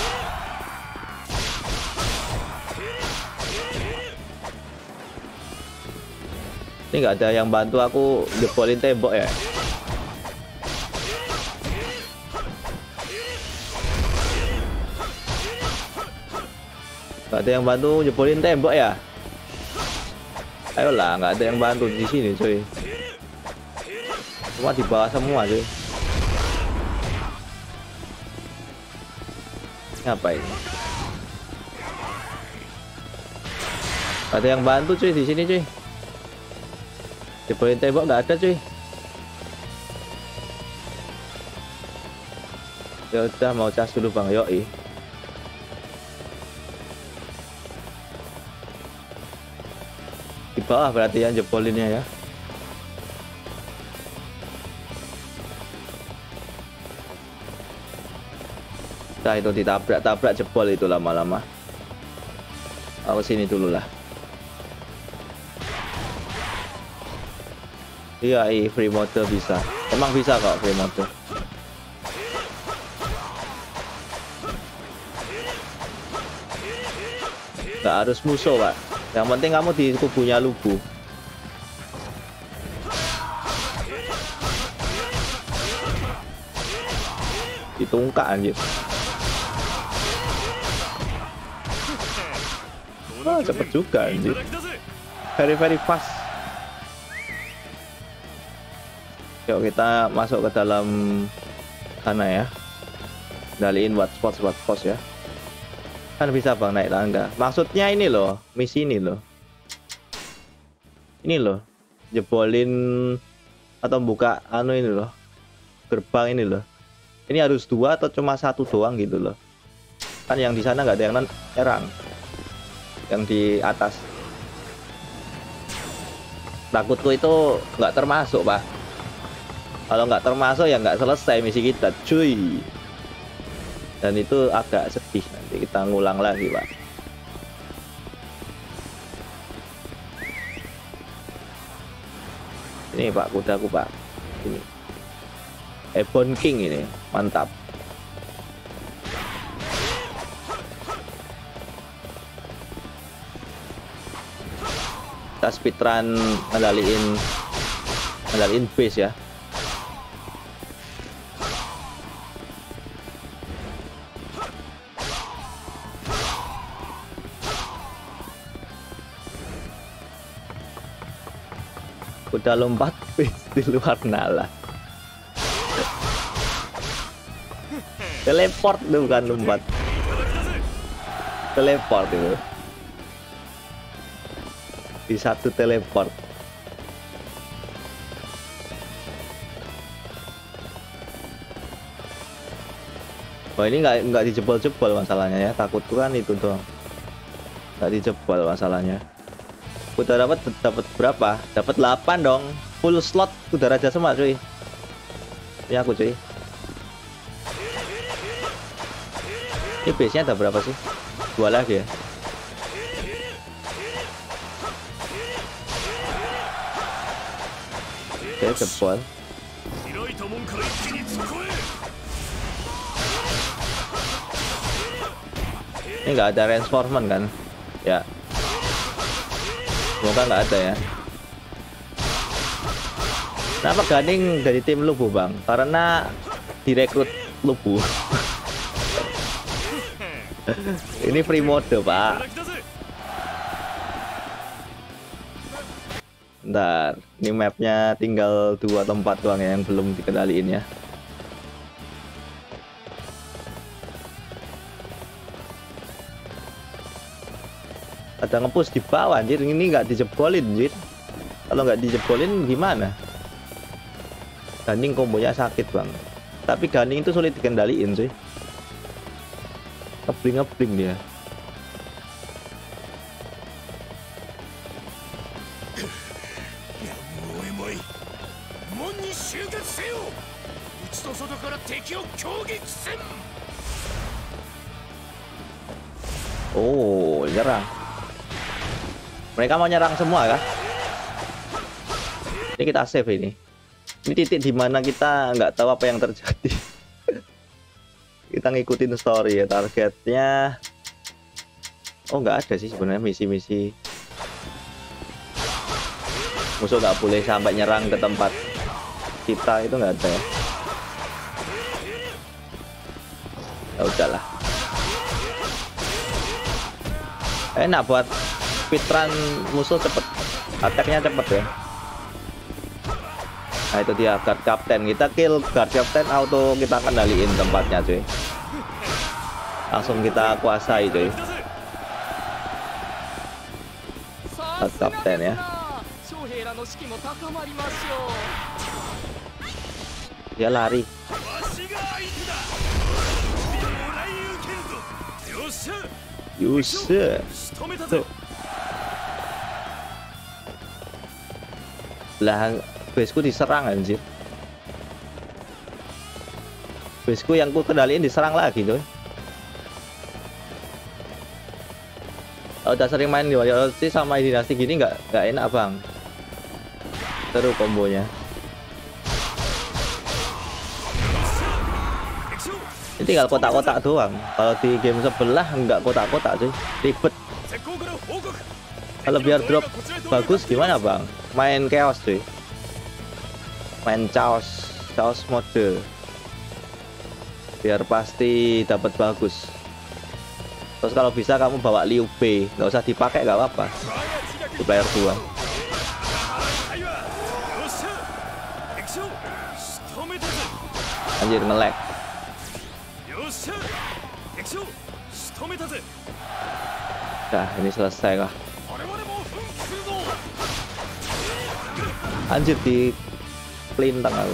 Ini nggak ada yang bantu aku jebolin tembok ya. Nggak ada yang bantu jebolin tembok ya. Ayolah, nggak ada yang bantu di sini cuy. Cuma di bawah semua cuy. Ngapain? Nggak ada yang bantu cuy di sini cuy. Jebolin tembok nggak ada cuy. Ya udah mau cas dulu bang, yoi. Di bawah berarti yang jebolinnya ya. Nah itu ditabrak-tabrak jebol itu lama-lama. Aku sini dulu lah. Iya, free mode bisa. Emang bisa kok free mode. Nggak harus musuh pak. Yang penting kamu di kubunya lubu. Ditungkak anjir. Wah, cepet juga anjir. Very fast. Yuk kita masuk ke dalam sana ya. Kendaliin buat spot ya. Kan bisa bang naik tangga. Maksudnya ini loh, misi ini loh. Ini loh, jebolin atau buka anu ini loh, gerbang ini loh. Ini harus 2 atau cuma 1 doang gitu loh. Kan yang di sana nggak ada yang nyerang. Yang di atas. Takutku itu nggak termasuk pak. Kalau nggak termasuk ya nggak selesai misi kita, cuy. Dan itu agak sedih, nanti kita ngulang lagi pak. Ini pak kudaku pak, ini Ebon King ini mantap. Kita speedrun ngendaliin base ya. Udah lompat di luar nalar. Teleport tuh, bukan lompat. Teleport itu. Di satu teleport. Oh, ini nggak dijebol-jebol masalahnya ya. Takutku kan itu doang. Nggak dijebol masalahnya. Udah dapat berapa? Dapat 8 dong. Full slot udah raja semua cuy. Ini aku cuy. Ini base-nya ada berapa sih? 2 lagi ya. Oke, jebol. Ini nggak ada reinforcement kan? Ya. Semoga nggak ada ya. Kenapa Ganing dari tim Lubu bang? Karena direkrut Lubu. Ini free mode pak. Bentar, ini mapnya tinggal 2 tempat doang ya yang belum dikendaliin ya. Ada ngepush di bawah anjir, ini nggak dijebolin anjir. Kalau nggak dijebolin gimana? Ganing kombonya sakit bang. Tapi Ganing itu sulit dikendaliin cuy. Ngebling dia. Oh, nyerang. Mereka mau nyerang semua kah? Ini kita save ini. Ini titik dimana kita nggak tahu apa yang terjadi. Kita ngikutin story ya, targetnya. Oh, nggak ada sih sebenarnya misi-misi. Musuh nggak boleh sampai nyerang ke tempat kita, itu nggak ada ya. Ya udahlah. Enak buat speedrun musuh cepet, attack-nya cepet ya. Nah itu dia guard captain, kita kill guard captain auto kita kendaliin tempatnya cuy. Langsung kita kuasai cuy. Guard captain ya. Dia lari. Yuse. Tuh. Lah baseku diserang anjir. Baseku yang ku kendaliin diserang lagi coy. Kalau udah sering main di Warrior sih sama dinasti gini nggak enak bang. Seru kombonya. Ini tinggal kotak-kotak doang. Kalau di game sebelah nggak kotak-kotak cuy, ribet. Kalau biar drop bagus gimana bang? Main chaos cuy. Main chaos mode biar pasti dapat bagus. Terus kalau bisa kamu bawa Liu Bei, nggak usah dipakai nggak apa-apa di player 2. Anjir nge-lag. Nah ini selesai kah? Anjir di pelintang aku.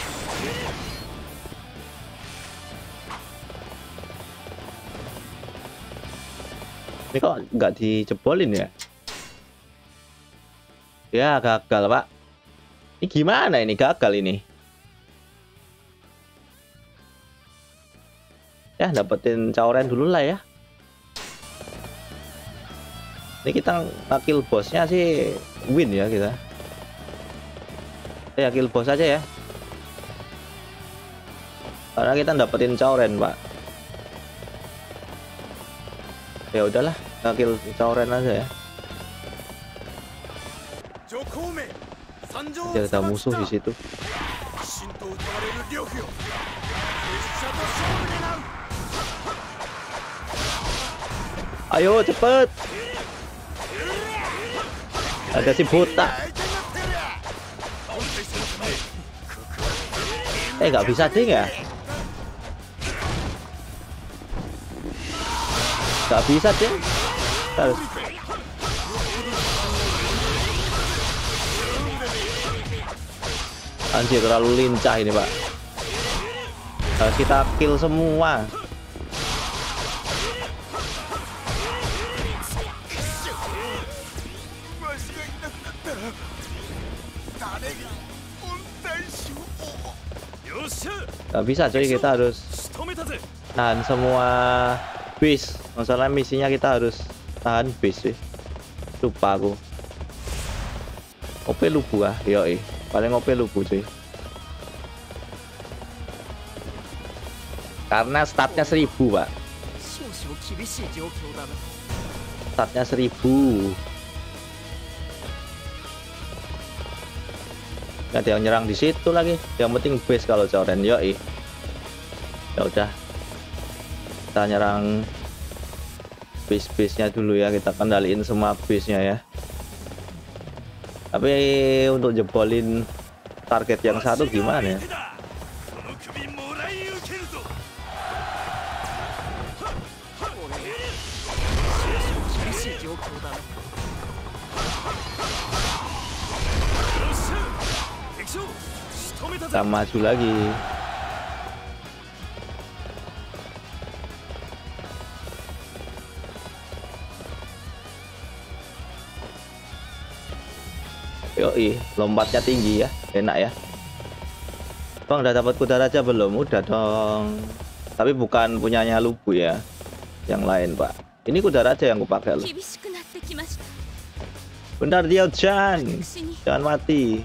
Ini kok nggak dijebolin ya? Ya gagal pak. Ini gimana ini gagal ini? Ya dapetin cauren dulu lah ya. Ini kita kill bosnya sih win ya kita. Ya kill bos aja ya. Karena kita dapetin cauren pak. Ya udahlah, kill cauren aja ya. Jadi ada musuh di situ. Ayo cepet. Ada si botak. Nggak bisa ding ya. Nggak bisa ding. Harus. Anjir, terlalu lincah ini pak. Harus kita kill semua. Gak bisa coy, kita harus tahan semua base. Masalah misinya kita harus tahan base sih. Lupa aku. OP lubu ah, yoi. Paling OP lubu cuy. Karena statnya 1000 pak. Statnya 1000. Nggak ada yang nyerang di situ lagi. Yang penting base kalau coren, yoi. Ya udah, kita nyerang base-base-nya dulu ya. Kita kendaliin semua base-nya ya. Tapi untuk jebolin target yang satu gimana ya? Kita maju lagi. Yoi, lompatnya tinggi ya, enak ya. Bang, udah dapat kuda raja belum? Udah dong. Tapi bukan punyanya Lubu ya, yang lain pak. Ini kuda raja yang kupakai loh. Bentar dia, jangan mati.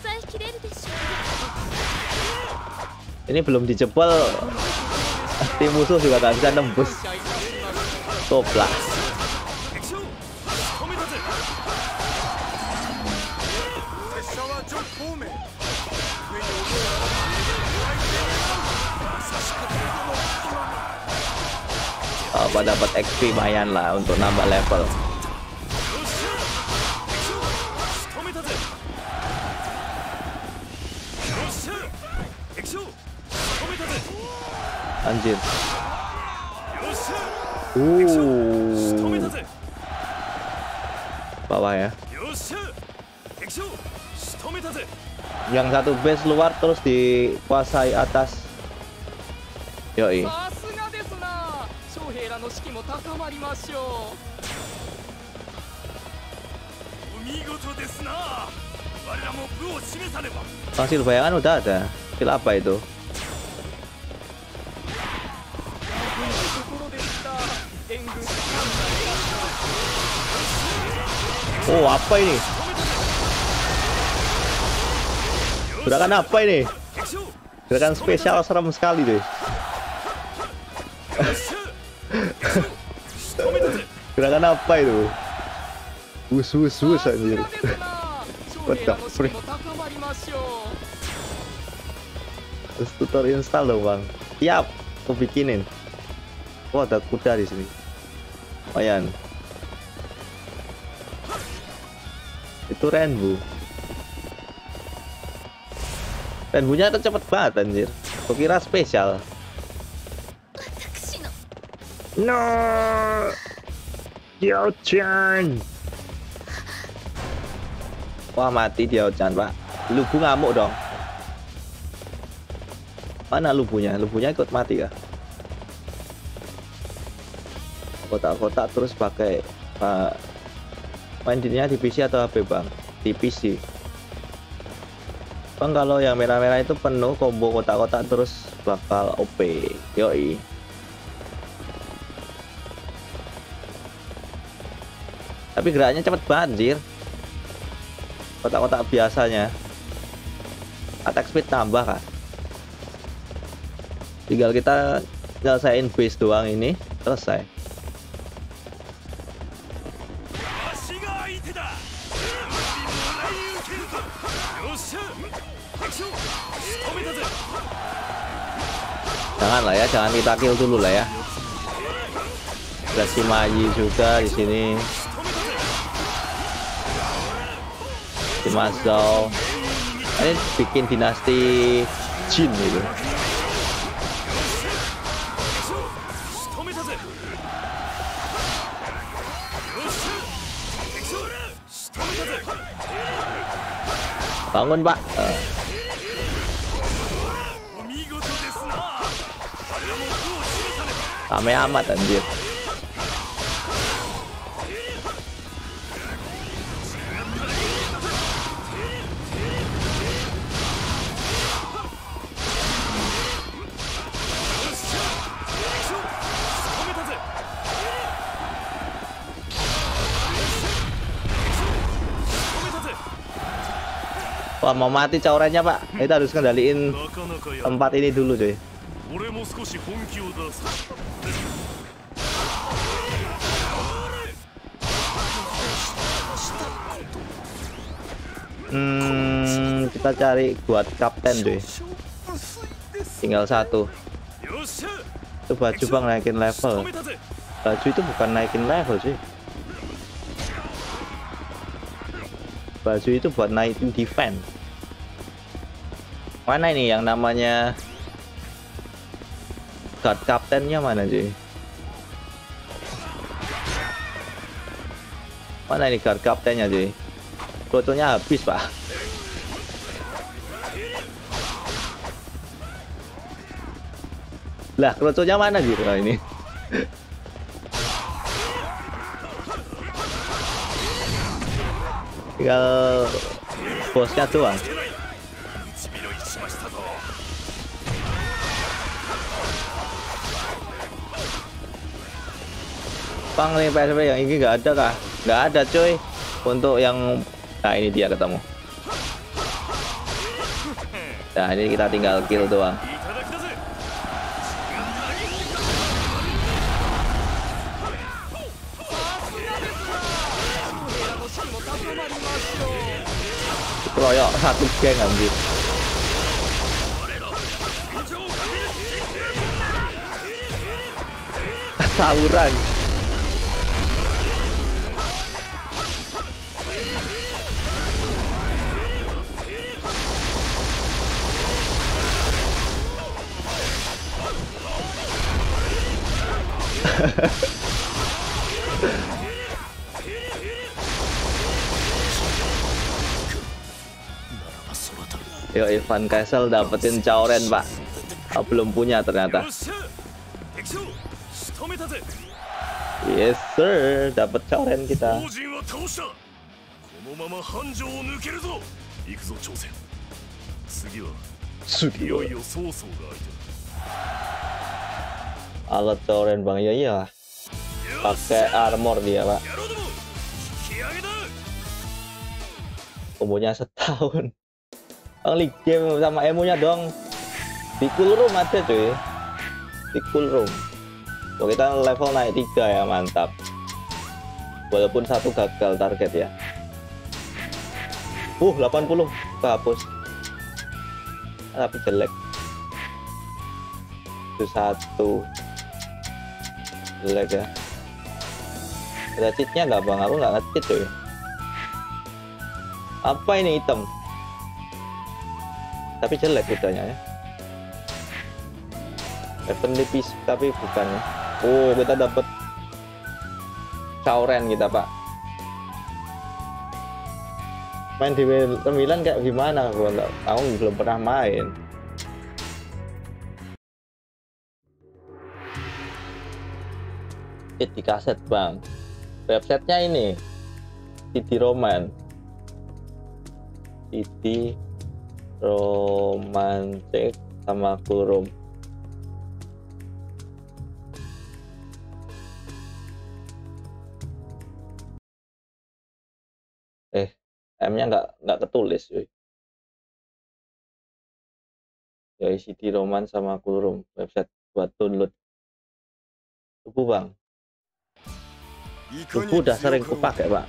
Ini belum dijebol, tim musuh juga gak bisa nembus. Toplak. Apa dapat XP lumayan lah untuk nambah level. Anjir. Bawah ya. Yang satu base luar terus dikuasai atas. Yoi. Hasil bayangan udah ada. Skill apa itu? Oh, apa ini? Gerakan apa ini? Gerakan spesial serem sekali deh. Gerakan apa itu? Wus anjir. What the frick? Terus tutorial install dong bang. Siap, aku bikinin. Oh, ada kuda di sini. Lumayan. Itu Rainbow. Rainbow-nya tuh cepet banget anjir. Aku kira spesial. No, Diao-chan. Wah, mati Diao-chan pak. Lubu ngamuk dong. Mana lubunya? Lubunya ikut mati kah? Kotak-kotak terus pakai main dirinya di PC atau HP bang? Di PC bang. Kalau yang merah-merah itu penuh combo kotak-kotak terus bakal OP. Yoi. Tapi geraknya cepet banget anjir. Kotak-kotak biasanya attack speed tambah kan. Tinggal kita nyelesain base doang ini, selesai. Jangan lah ya, jangan kita kill dulu lah ya. Ada si Mayi juga di sini. Si Mazhou. Ini bikin dinasti jin gitu. Bangun Pak. Rame amat anjir. Wah, mau mati caurannya Pak. Kita harus kendaliin tempat ini dulu cuy. Kita cari buat kapten cuy. Tinggal satu. Itu baju Bang naikin level. Baju itu bukan naikin level cuy. Baju itu buat naikin defense. Mana ini yang namanya guard kaptennya mana cuy? Mana ini guard kaptennya cuy? Fotonya habis Pak. Lah kroconya mana gitu nah, ini? Tinggal bosnya doang. Bang, nih PSP yang ini nggak ada kah? Nggak ada cuy. Untuk yang nah ini dia ketemu. Nah ini kita tinggal kill doang. Royok satu geng anjir. Tawuran. Yo, Ivan Castle dapetin cauren Pak. Oh, belum punya ternyata. Yes sir, dapat cauren kita. Sugio. Alat cauren Bang, ya iya. Pakai armor dia Pak. Umurnya setahun. Bang, league game sama emonya dong. Di cool room ada cuy. Di cool room. So, kita level naik 3 ya, mantap. Walaupun satu gagal target ya. 80 kehapus. Tapi jelek. Itu satu. Jelek ya. Ada cheatnya nggak Bang? Aku nggak nge-cheat cuy. Apa ini item? Tapi jelek kitanya ya. Weapon nipis tapi bukan ya. Oh, kita dapat cauren kita Pak. Main di W9 kayak gimana? Aku belum pernah main. Di kaset Bang. Websitenya ini CD Roman. CD Romantic sama Kurum. M-nya nggak ketulis cuy. Ya CD Roman sama Kurum, website buat download. Tubuh Bang. Tubuh udah sering kupakai Pak.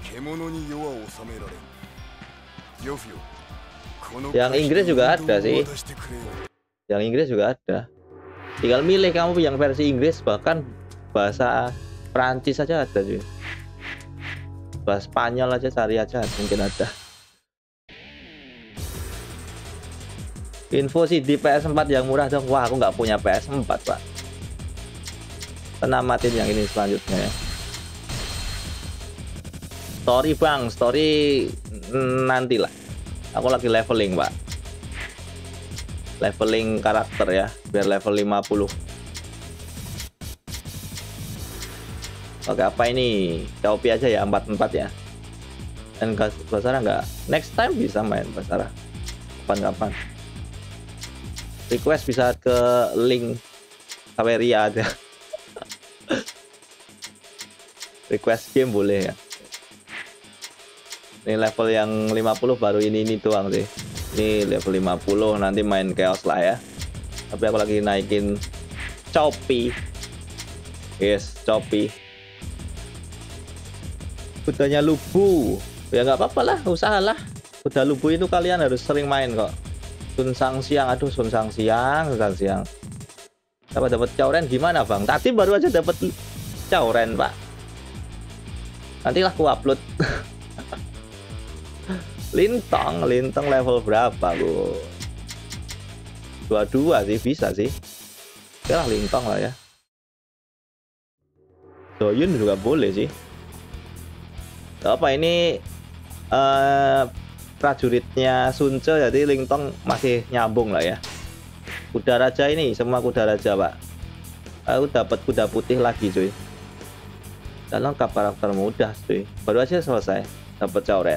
Yang Inggris juga ada sih. Yang Inggris juga ada. Tinggal milih kamu yang versi Inggris, bahkan bahasa Prancis saja ada cuy. Bahasa Spanyol aja cari aja mungkin ada. Info sih di PS4 yang murah dong. Wah, aku nggak punya PS4, Pak. Penamatin yang ini selanjutnya ya. Story bang, story nantilah. Aku lagi leveling, Pak. Leveling karakter ya, biar level 50. Oke, apa ini? Shopee aja ya, 44 ya. Dan Basara nggak? Next time bisa main Basara. Kapan-kapan. Request bisa ke link Saveria aja. Request game boleh ya. Ini level yang 50 baru ini doang sih. Ini level 50 nanti main chaos lah ya. Tapi aku lagi naikin Shopee. Yes, Shopee. Kudanya lubu. Ya nggak apa-apa lah, usahalah. Kuda lubu itu kalian harus sering main kok. Sun Sang Siang, aduh Sun Sang Siang. Dapat cauren gimana bang? Tadi baru aja dapat cauren pak. Nantilah aku upload. Lintang level berapa bu? 22 sih bisa sih. Oke lah lintang lah ya. Doyun juga boleh sih. Apa ini prajuritnya Sunce, jadi Lintong masih nyambung lah ya. Kuda raja ini semua kuda raja pak. Aku dapat kuda putih lagi cuy. Dan lengkap karakter mudah cuy. Baru aja selesai dapat cauren.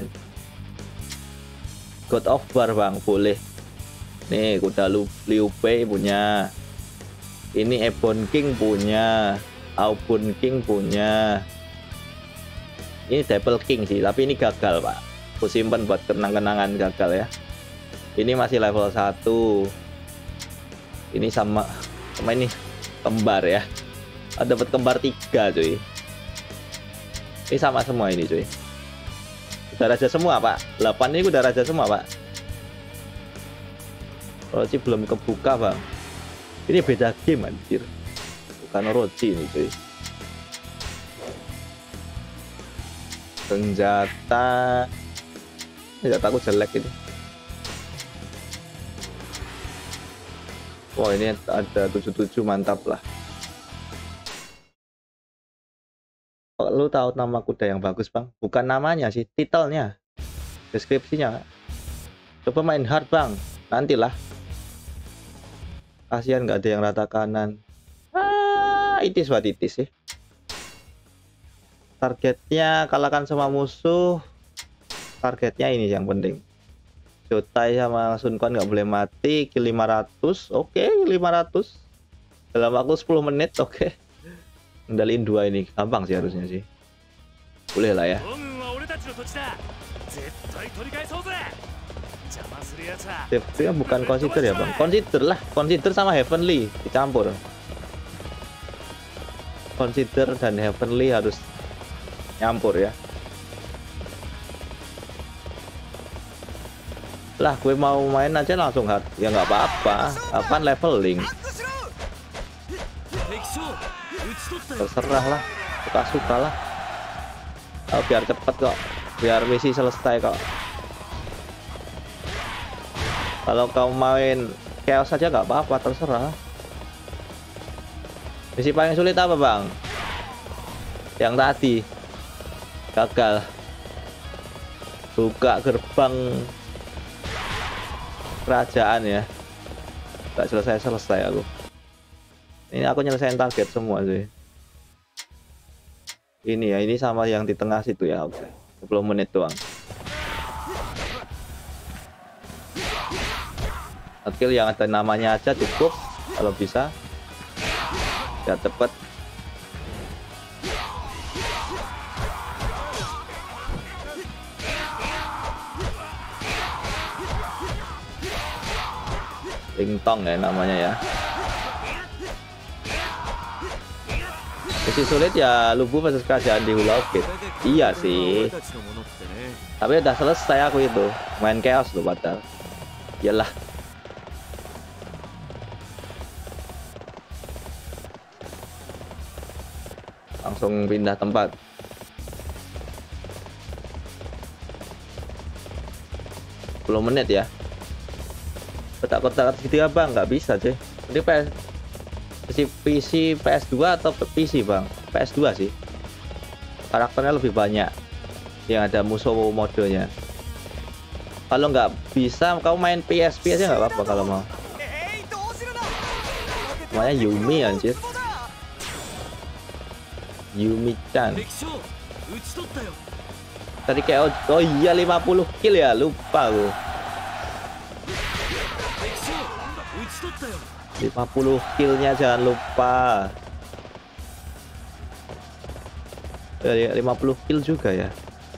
God of War bang boleh. Nih kuda Liu Bei punya. Ini Ebon King punya. Aubun King punya. Ini Devil King sih, tapi ini gagal pak. Aku simpen buat kenang-kenangan gagal ya. Ini masih level 1. Ini sama ini kembar ya. Dapat kembar 3 cuy. Ini sama semua ini cuy. Udah raja semua pak. 8 ini udah raja semua pak. Orochi belum kebuka bang. Ini beda game anjir. Bukan Orochi ini cuy. Senjata aku jelek ini. Wah ini ada 77 mantap lah. Lu tahu nama kuda yang bagus bang? Bukan namanya sih, titelnya, deskripsinya. Coba main hard bang, nantilah. Kasihan nggak ada yang rata kanan. Itis what itis sih. Targetnya kalahkan semua musuh. Targetnya ini yang penting. Jotai sama Sun Quan nggak boleh mati. Kill 500, oke 500 dalam waktu 10 menit, oke. Ngendaliin 2 ini gampang sih harusnya sih. Boleh lah ya. Dia bukan consider ya bang. Consider lah, consider sama Heavenly dicampur. Consider dan Heavenly harus nyampur ya. Lah gue mau main aja langsung hard ya nggak apa-apa. Apaan leveling? Terserah lah, suka-suka lah. Oh, biar cepet kok, biar misi selesai kok. Kalau kau main chaos saja nggak apa-apa, terserah. Misi paling sulit apa bang? Yang tadi gagal buka gerbang kerajaan ya. Gak selesai aku. Ini aku nyelesain target semua sih. Ini ya, ini sama yang di tengah situ ya. Oke, 10 menit doang. Skill yang ada namanya aja cukup kalau bisa. Ya cepet. Lintong ya namanya ya. Misi sulit ya Lubu versus kerajaan di Hula Orbit. Iya sih. Tapi udah selesai aku itu. Main chaos loh padahal. Iyalah. Langsung pindah tempat. Menit ya. kotak-kotak segitiga bang, nggak bisa cuy. Ini PC PS2 atau PC bang? PS2 sih. Karakternya lebih banyak yang ada musuh modenya. Kalau nggak bisa kamu main PS aja nggak apa-apa kalau mau. Namanya Yumi anjir. Yumi-chan. Tadi kayak oh iya 50 kill ya, lupa aku. 50 killnya jangan lupa. 50 kill juga ya.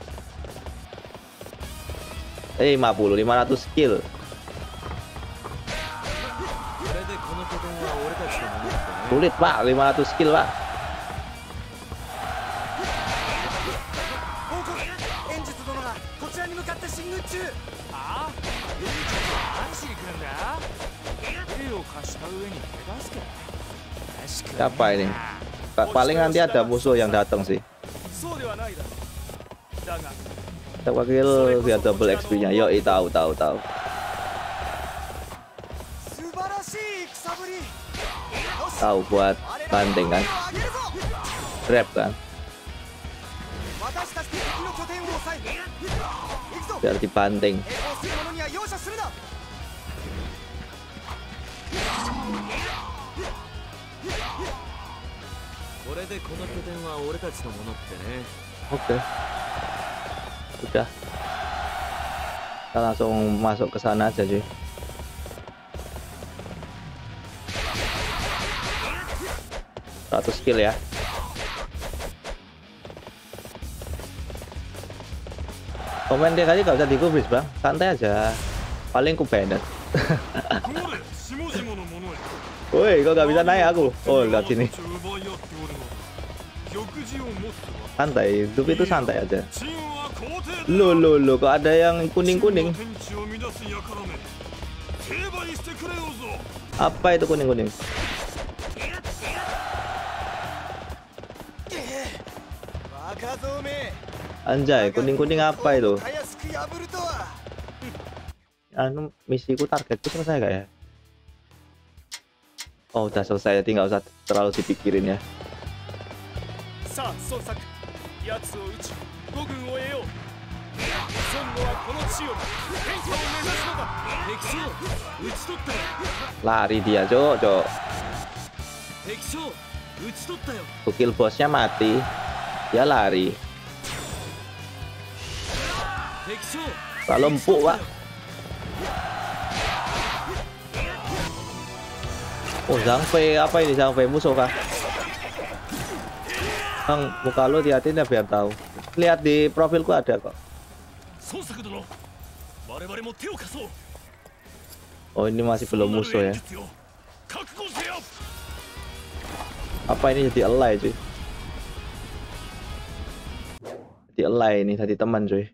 500 kill. Sulit pak, 500 kill pak. Siapa ini? Paling nanti ada musuh yang datang sih. Kita wakil biar double XP nya. Yoi, tahu. Tahu buat banting kan, grab kan, biar dibanting. Oke. Udah. Kita langsung masuk ke sana aja cuy. Skill ya. Komen dia tadi gak usah digubris bang, santai aja. Paling ku banned. Woi, kok gak bisa naik aku? Oh, lihat sini. Santai, hidup itu santai aja. Lo, kok ada yang kuning-kuning? Apa itu kuning-kuning? Anjay, kuning-kuning apa itu? Anu, misiku targetku selesai gak ya? Oh, udah selesai, jadi nggak usah terlalu dipikirin ya. Lari dia, cok. Kill bosnya mati, dia lari. Kalau empuk pak. Oh, Zhang-Fei, apa ini Zhang-Fei musuh kah? Bang, muka lu hati-hati ya biar tahu. Lihat di profilku ada kok. Oh, ini masih belum musuh ya. Apa ini jadi ally cuy? Jadi ally ini, tadi teman cuy.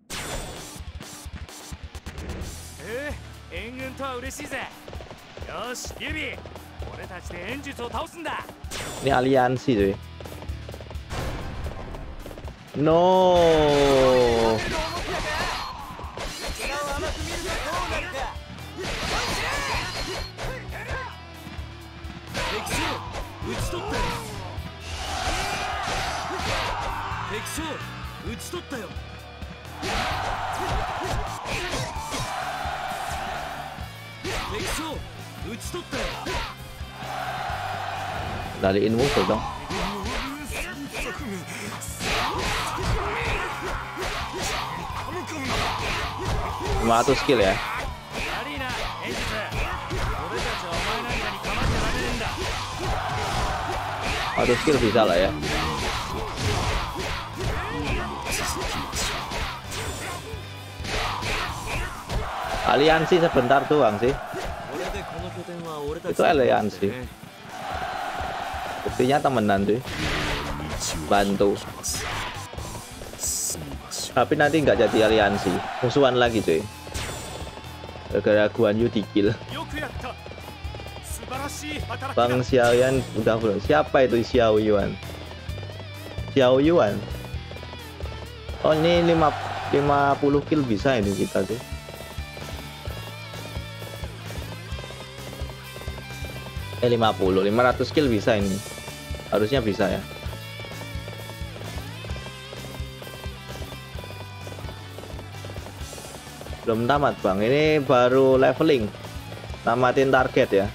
Ini aliansi cuy. No. Daliin musuh dong. Cuma 100 skill ya. Aduh, skill bisa lah ya. Aliansi sebentar doang sih. Itu aliansi. Buktinya temenan cuy. Bantu. Tapi nanti nggak jadi aliansi, musuhan lagi cuy. Gara-gara Guan Yu di-kill. Bang Xiaoyan udah belum? Siapa itu Xiao Yuan? Xiao Yuan. Oh, ini 50 kill bisa ini kita tuh. 50 500 skill bisa ini, harusnya bisa ya. Belum tamat bang, ini baru leveling, namatin target ya.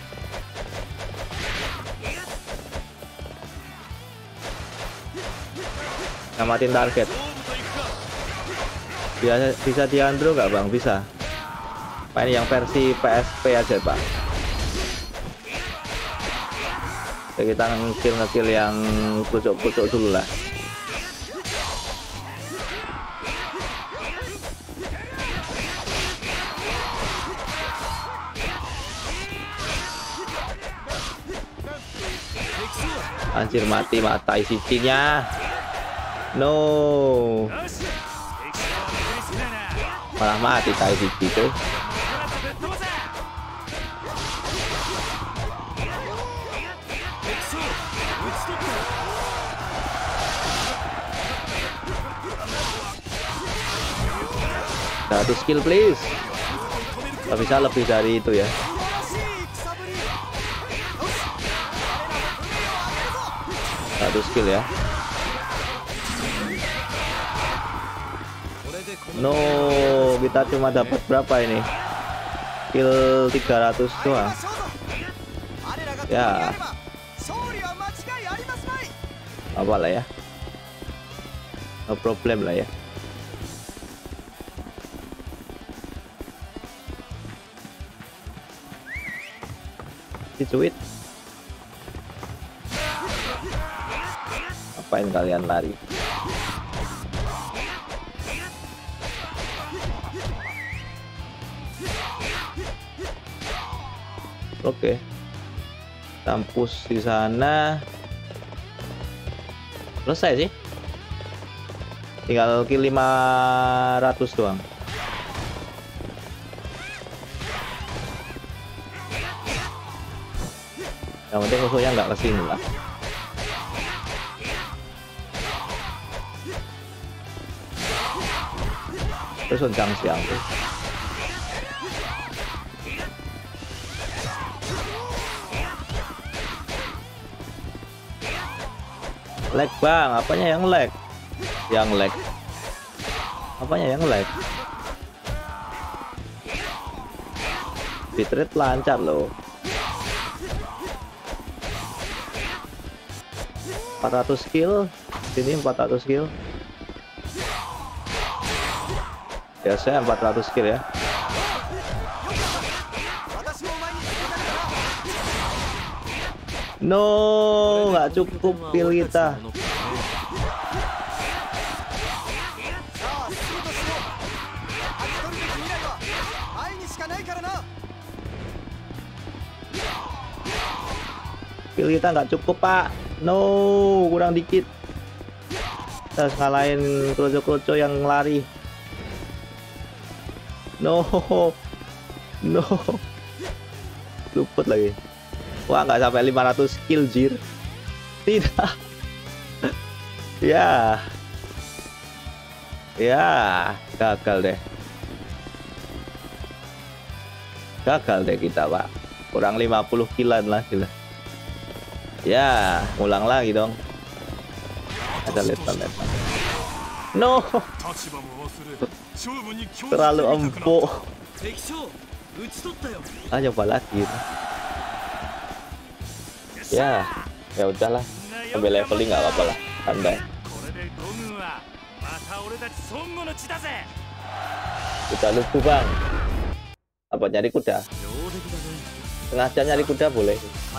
Namatin target. Bisa di Android nggak bang? Bisa. Main yang versi PSP aja pak. Oke, kita ngekill yang pucuk-pucuk dulu lah. Anjir, mati mata isinya. No. Malah mati Tai Siji tuh. Satu skill please. Gak bisa lebih dari itu ya. Satu skill ya. No, kita cuma dapat berapa ini? Kill 300 doang. Ya. Apa lah ya? No problem lah ya. Cuit. Apain kalian lari? Oke. Kampus di sana. Selesai sih. Tinggal kill 500 doang. Yang penting musuhnya nggak kesini lah. Terus Sunjang Siang tuh. Lag bang, apanya yang lag? Yang lag. Apanya yang lag? Bitrate lancar loh. 400 skill, sini 400 skill. Ya saya 400 skill ya. No, nggak cukup kill kita. Kill kita nggak cukup pak. No, kurang dikit. Kita harus ngalahin kroco-kroco yang lari. No, no, luput lagi. Wah, nggak sampai 500 skill jir. Tidak. Ya, ya, gagal deh. Gagal deh kita pak. Kurang 50 killan lah gila. Ya, ulang lagi dong. Ada letal. No, terlalu empuk. Ah, coba lagi. Ya, ya udahlah. Sampai leveling nggak apa-apa lah, santai. Kuda lugu bang. Apa nyari kuda? Sengaja nyari kuda boleh.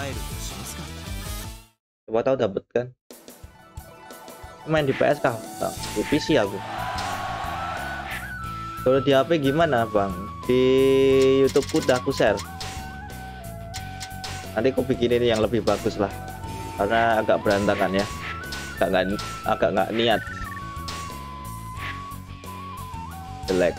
Coba tahu dapat kan? Main di PS kah? Nah, di PC aku. Kalau di HP gimana bang? Di YouTube udah aku share. Nanti aku bikin ini yang lebih bagus lah, karena agak berantakan ya. Agak nggak niat. Jelek.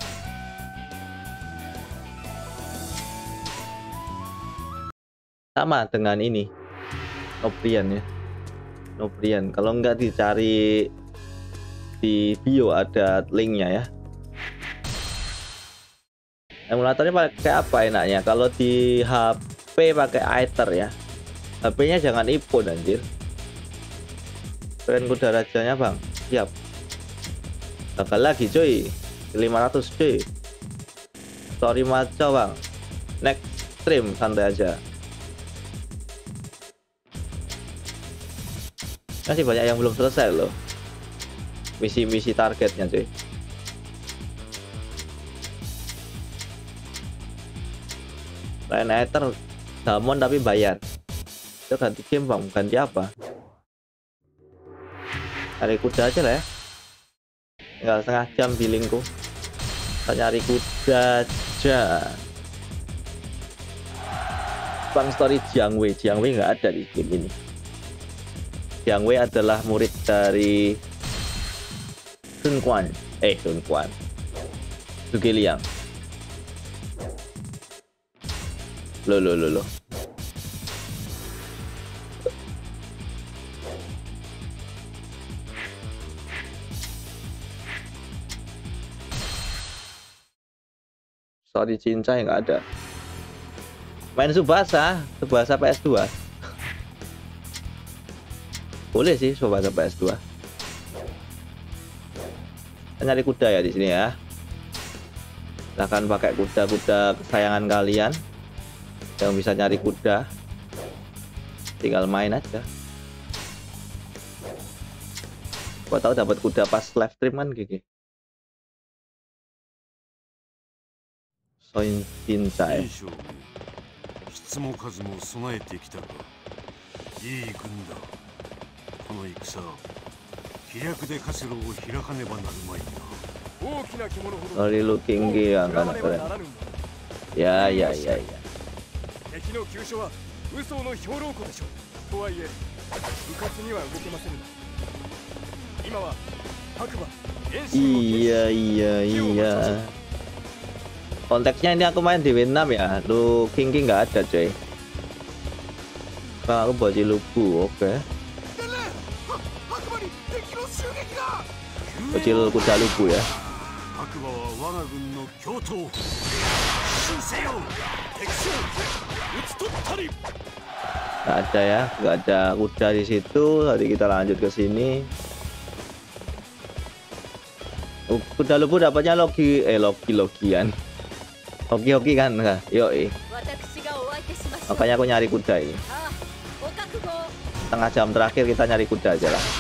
Sama dengan ini. Nobrian ya. Nobrian, kalau nggak dicari di bio ada linknya ya. Emulatornya pakai apa enaknya? Kalau di hub HP pakai Aether ya. HP-nya jangan ipon anjir. Keren kuda rajanya bang. Siap. Gagal lagi cuy. 500 cuy. Story maco bang. Next stream santai aja. Masih banyak yang belum selesai loh. Misi-misi targetnya cuy. Lain Aether Damon tapi bayar. Itu ganti game bang. Ganti apa? Cari kuda aja lah ya. Tinggal setengah jam billingku. Kita nyari kuda aja. Bang story Jiang Wei nggak ada di game ini. Jiang Wei adalah murid dari Sun Quan. Zhuge Liang. Loh. Sorry cincai nggak ada. Main Subasa PS2. Boleh sih Subasa PS2. Kita nyari kuda ya di sini ya. Silahkan pakai kuda-kuda kesayangan kalian yang bisa nyari kuda. Tinggal main aja. Gua tahu dapat kuda pas live stream kan gigi. Soin cincai. 質も数も備えてきたがいい軍だ。この戦気略で活路を開かねばなるまいな。大きな着物ほど Sorry looking yang kan keren. Ya. 敵の急所は嘘の兵糧庫でしょう。とはいえ部活には動けませんが今は白馬演習 Iya. Konteksnya ini aku main di Vietnam ya. Lu King nggak ada coy. Bang aku bocil lubu, oke. Bocil kuda lubu ya. Nggak ada ya, nggak ada kuda di situ. Tadi kita lanjut ke sini. Kuda lubu dapatnya logian. Hoki kan enggak? Yoi. Makanya aku nyari kuda ini. Setengah jam terakhir kita nyari kuda aja lah.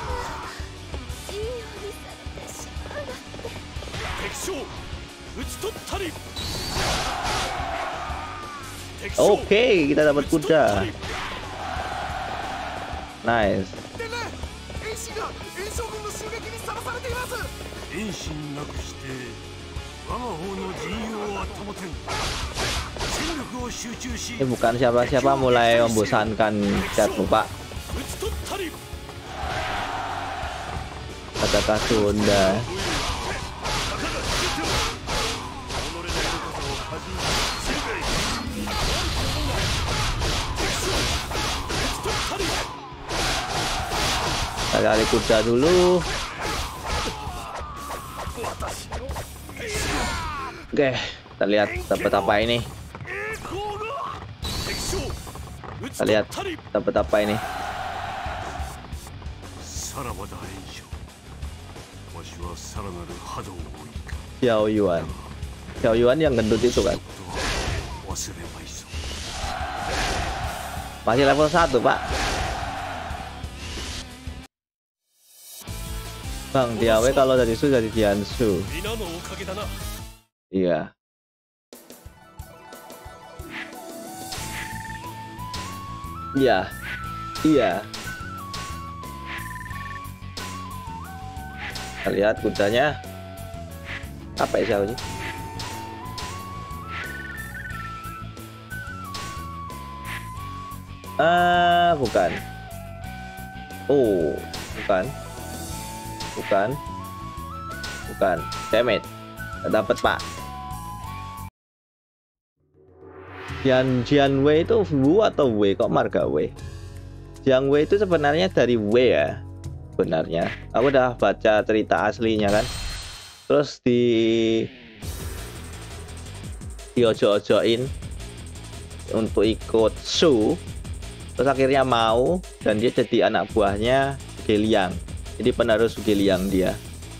Oke, kita dapat kuda. Nice. Ini bukan siapa-siapa mulai membosankan chatmu pak. Kata Sunda. Kita cari kuda dulu. Oke, kita lihat dapat apa ini. Kita lihat dapat apa ini. Xiao Yuan yang gendut itu kan. Masih level 1 pak. Bang Diawe kalau dari Su jadi Jiansu. Iya. Kita lihat kudanya. Apa ya sih? Bukan. Oh, bukan. Damn it. Dapat pak. Jian Wei itu Wu atau W? Kok marga W? Jiang Wei itu sebenarnya dari W ya. Sebenarnya. Aku udah baca cerita aslinya kan. Terus di ojo-ojoin untuk ikut Shu, terus akhirnya mau, dan dia jadi anak buahnya Geliang, jadi penerus Geliang dia.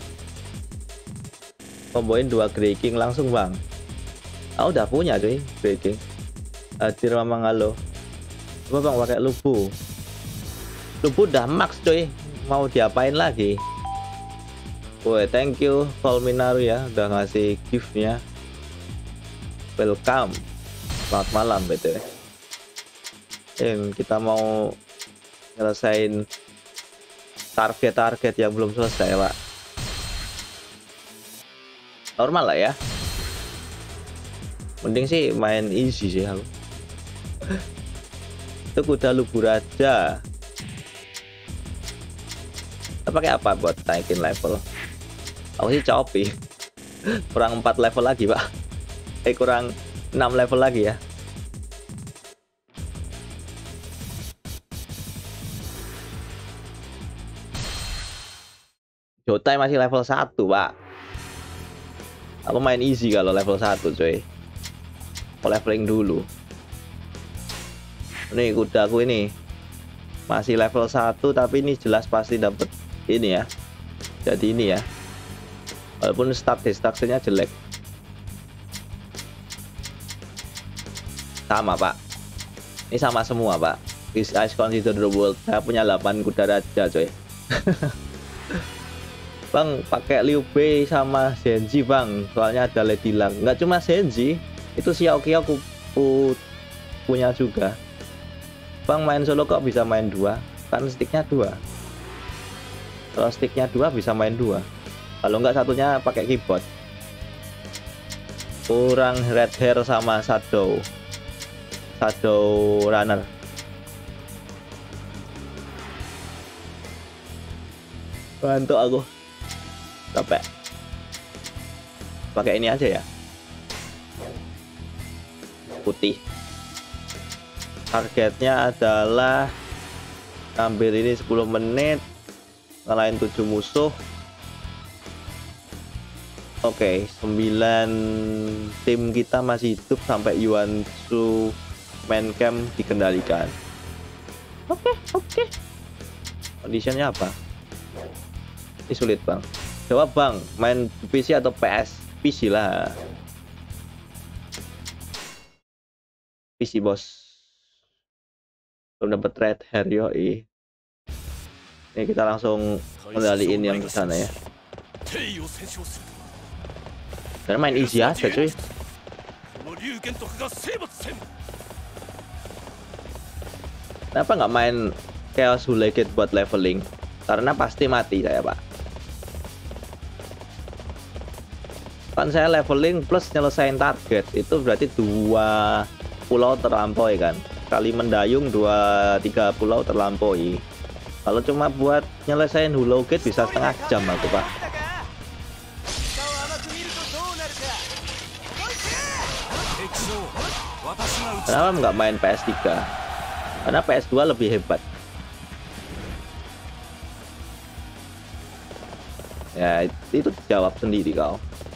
Komboin 2 Grey King langsung bang. Udah punya cuy Grey King. Hadir Mamang halo. Coba bang pakai Lubu. Lubu udah max cuy, mau diapain lagi? Woi, thank you Volminaru ya, udah ngasih giftnya. Welcome. Selamat malam BTW. Kita mau nyelesain target-target yang belum selesai pak. Normal lah ya. Mending sih main easy sih aku. Itu kuda Lubu Raja. Kita pakai apa buat naikin level? Aku sih Copi. Kurang 4 level lagi pak. Kurang 6 level lagi ya. Jotai masih level 1 pak. Aku main easy kalau level 1 coy. Mau leveling dulu. Ini kudaku ini masih level 1, tapi ini jelas pasti dapet ini ya. Jadi ini ya. Walaupun start destruction-nya jelek. Sama pak. Ini sama semua pak. This ice consider the world. Saya punya 8 kuda raja coy. Bang pakai Liu Bei sama Zenji bang, soalnya ada Lady Luck. Nggak cuma Zenji, itu Xiaoqiao aku punya juga. Bang main solo kok bisa main 2? Kan sticknya 2. Kalau sticknya 2 bisa main 2. Kalau nggak satunya pakai keyboard. Kurang red hair sama shadow runner. Bantu aku. Capek. Pakai ini aja ya. Putih. Targetnya adalah ambil ini 10 menit, ngalahin 7 musuh. Oke, 9 tim kita masih hidup sampai Yuan Shu main camp dikendalikan. Oke. Conditionnya apa? Ini sulit bang. Jawab bang, main PC atau PS? PC lah. PC bos. Belum dapat red hair yoi. Ini kita langsung kendaliin yang ke sana ya. Karena main easy aja cuy. Kenapa nggak main Chaos Hulegate buat leveling? Karena pasti mati saya pak. Kan saya leveling plus nyelesain target, itu berarti 2 pulau terlampaui kan. Kali mendayung 2-3 pulau terlampaui. Kalau cuma buat nyelesain Hulegate bisa setengah jam aku pak. Kenapa nggak main PS3? Karena PS2 lebih hebat. Ya itu jawab sendiri kau.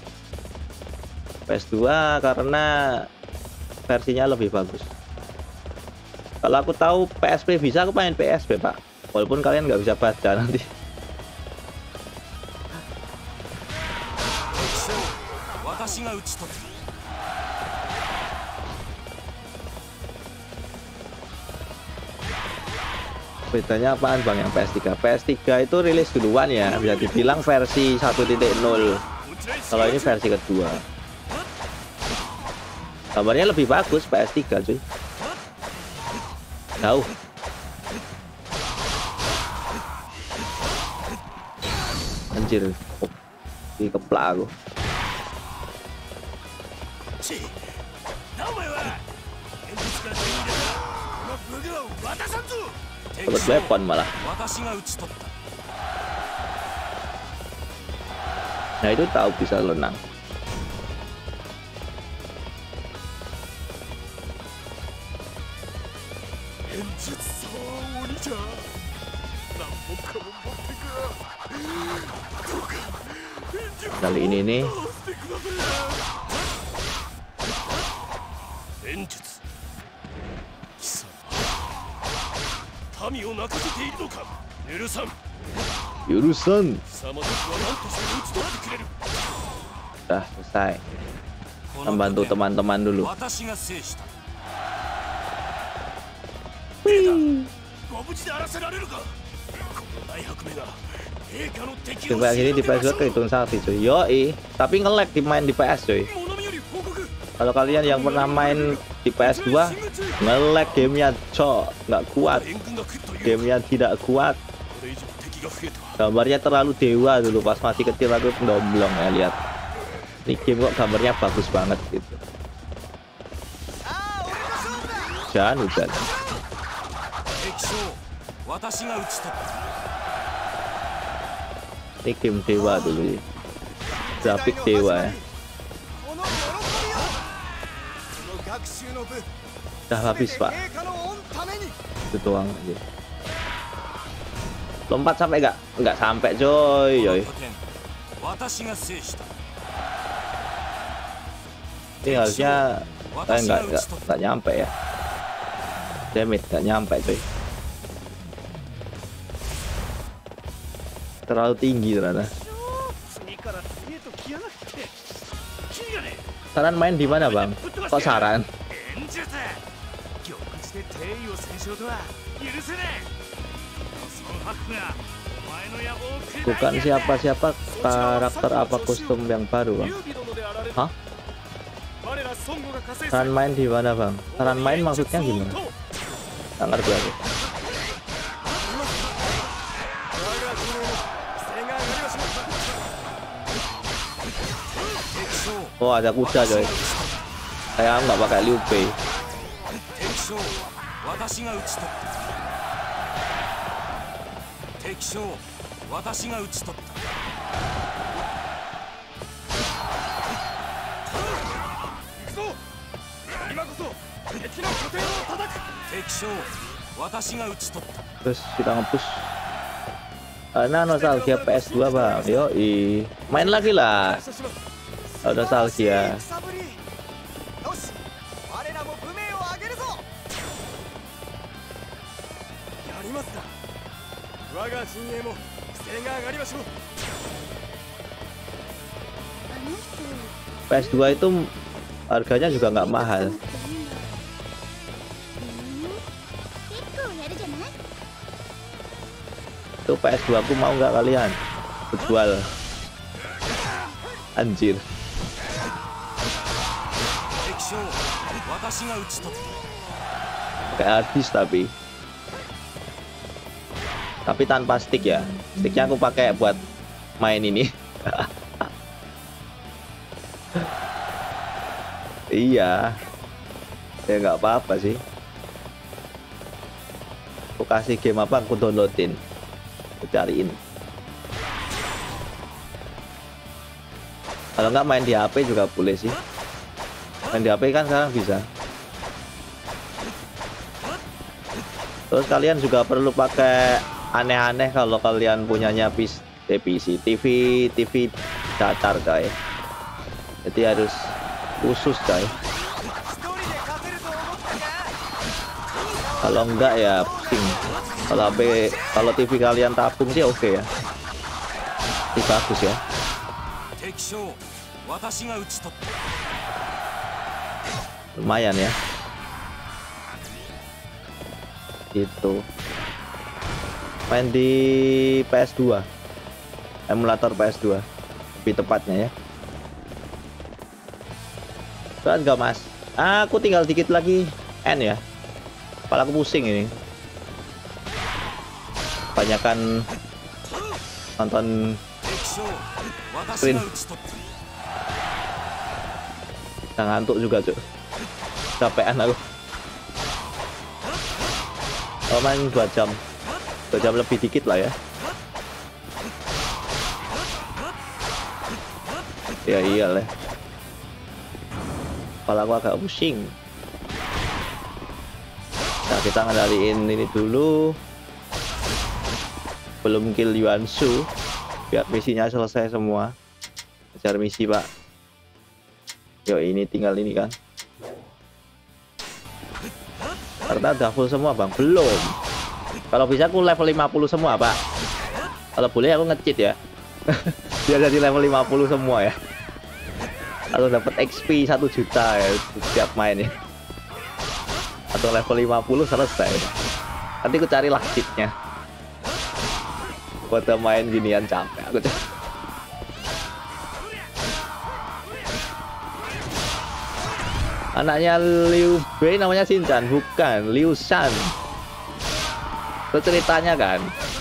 PS2 karena versinya lebih bagus. Kalau aku tahu PSP bisa, aku main PSP pak. Walaupun kalian nggak bisa baca nanti. Bedanya apaan bang yang PS3? PS3 itu rilis duluan ya, bisa dibilang versi 1.0. Kalau ini versi kedua. Gambarnya lebih bagus PS3 cuy. Jauh. Anjir. Oh, dikeplak aku. Dapat weapon malah. Nah itu tahu bisa lenang. Kali ini nih Yurusan. Udah selesai. Membantu teman-teman dulu. Kayak gini di PS2 kehitung sakti cuy. Yoi, tapi nge-lag main di PS cuy. Kalau kalian yang pernah main di PS2 nge-lag gamenya cok, nggak kuat. Gamenya tidak kuat. Gambarnya terlalu dewa dulu pas masih kecil aku ndomblong ya lihat. Ini game kok gambarnya bagus banget gitu. Jangan hujan. Ini game dewa dulu, grafik dewa ya. Udah habis pak, itu doang aja. Lompat sampai nggak sampai coy. Ini harusnya nggak nyampe ya. Damage nggak nyampe coy. Terlalu tinggi ternyata. Saran main di mana bang? Kok saran? Bukan siapa-siapa, karakter apa kostum yang baru bang? Hah? Saran main di mana bang? Saran main maksudnya gimana? Nggak ngerti aku. Oh ada kuda coy. Saya nggak pakai Liu Bei. Terus kita nge-push. Karena nostalgia PS2 bang. Yoi, main lagi lah. Nostalgia. PS2 itu harganya juga nggak mahal. Itu PS2 aku mau nggak kalian? Jual. Anjir. Kayak habis tapi tanpa stick ya. Sticknya aku pakai buat main ini. Iya ya nggak apa-apa sih. Aku kasih game apa aku downloadin, aku cariin. Kalau nggak main di HP juga boleh sih. Main di HP kan sekarang bisa. Terus kalian juga perlu pakai aneh-aneh kalau kalian punyanya PC, TV datar guys. Jadi harus khusus guys. Kalau enggak ya pusing. Kalau TV kalian tabung sih oke ya. Ini bagus ya. Lumayan ya. Gitu. Main di PS2, emulator PS2 lebih tepatnya ya. Berat nggak mas? Aku tinggal dikit lagi N ya. Kepala aku pusing ini. Banyakan nonton screen. Udah ngantuk juga cuy. Capean aku. Oh, main 2 jam. 2 jam lebih dikit lah ya. Ya iyalah. Kepala aku agak pusing. Nah kita ngendaliin ini dulu. Belum kill Yuan Shu. Biar misinya selesai semua. Kejar misi pak. Yo ini tinggal ini kan. Karena udah full semua bang. Belum. Kalau bisa aku level 50 semua, Pak. Kalau boleh aku nge-cheat ya. Biar jadi level 50 semua ya. Atau dapat XP 1 juta ya setiap main ya. Atau level 50 selesai. Nanti aku carilah cheatnya. Buat main ginian capek aku. Anaknya Liu Bei namanya Shinchan, bukan Liu Shan. Itu ceritanya kan,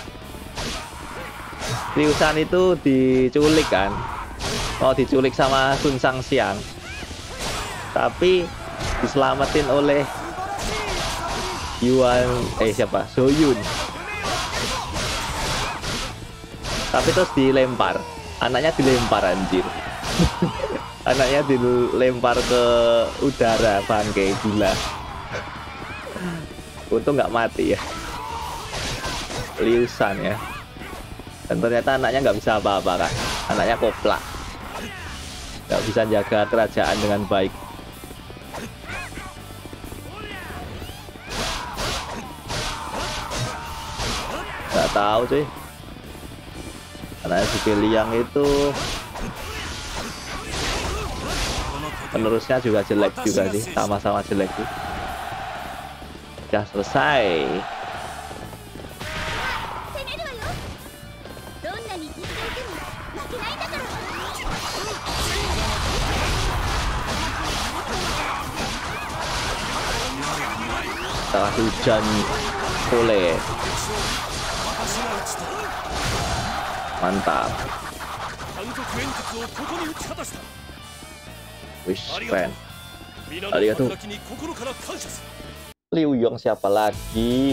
Liu Shan itu diculik kan, diculik sama Sun Shangxiang, tapi diselamatin oleh Soyun. Tapi terus dilempar, anaknya dilempar anjir. Anaknya dilempar ke udara, bangke gila. Untung nggak mati ya, Liu Shan ya. Dan ternyata anaknya nggak bisa apa-apa kan, anaknya koplak, nggak bisa jaga kerajaan dengan baik. Nggak tahu cuy, karena si Liang itu penerusnya juga jelek juga sih, sama-sama jelek sih. Udah selesai. Setelah hujan boleh. Mantap. Wish fan. Arigatou. Liu Yong siapa lagi?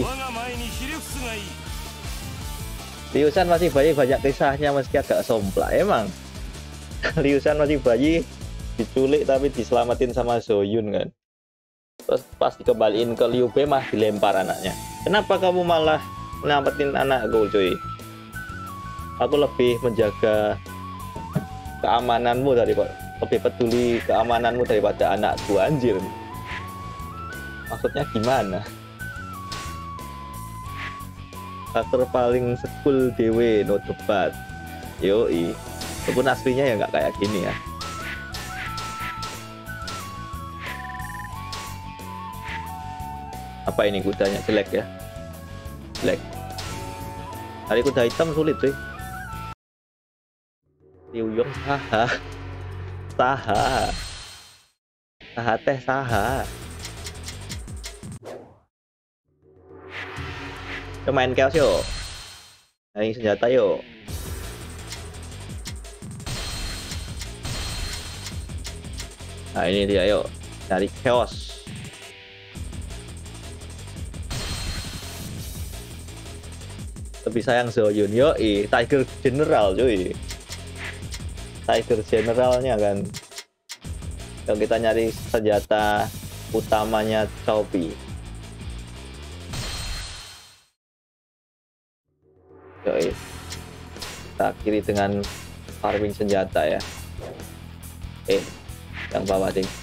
Liu Shan masih bayi, banyak kisahnya meski agak somplak. Emang Liu Shan masih bayi, diculik tapi diselamatin sama Soyun kan. Terus pas dikembaliin ke Liu Bei mah dilempar anaknya. Kenapa kamu malah nyelamatin anakku cuy? Aku lebih menjaga keamananmu daripada, lebih peduli keamananmu daripada anakku, anjir. Maksudnya gimana? Karakter paling sekul dewe no debat. Yoi. Walaupun aslinya ya nggak kayak gini ya. Apa ini kudanya jelek ya? Jelek. Hari kuda hitam sulit cuy. Liu Yong saha. Saha teh saha. Kita main chaos yuk. Naik senjata yuk. Nah ini dia yuk. Cari chaos. Lebih sayang Soyun. Yoi, Tiger General cuy. Tiger Generalnya kan. Kalau kita nyari senjata utamanya Choppy. Yoi. Kita akhiri dengan farming senjata ya. Yang bawah ding.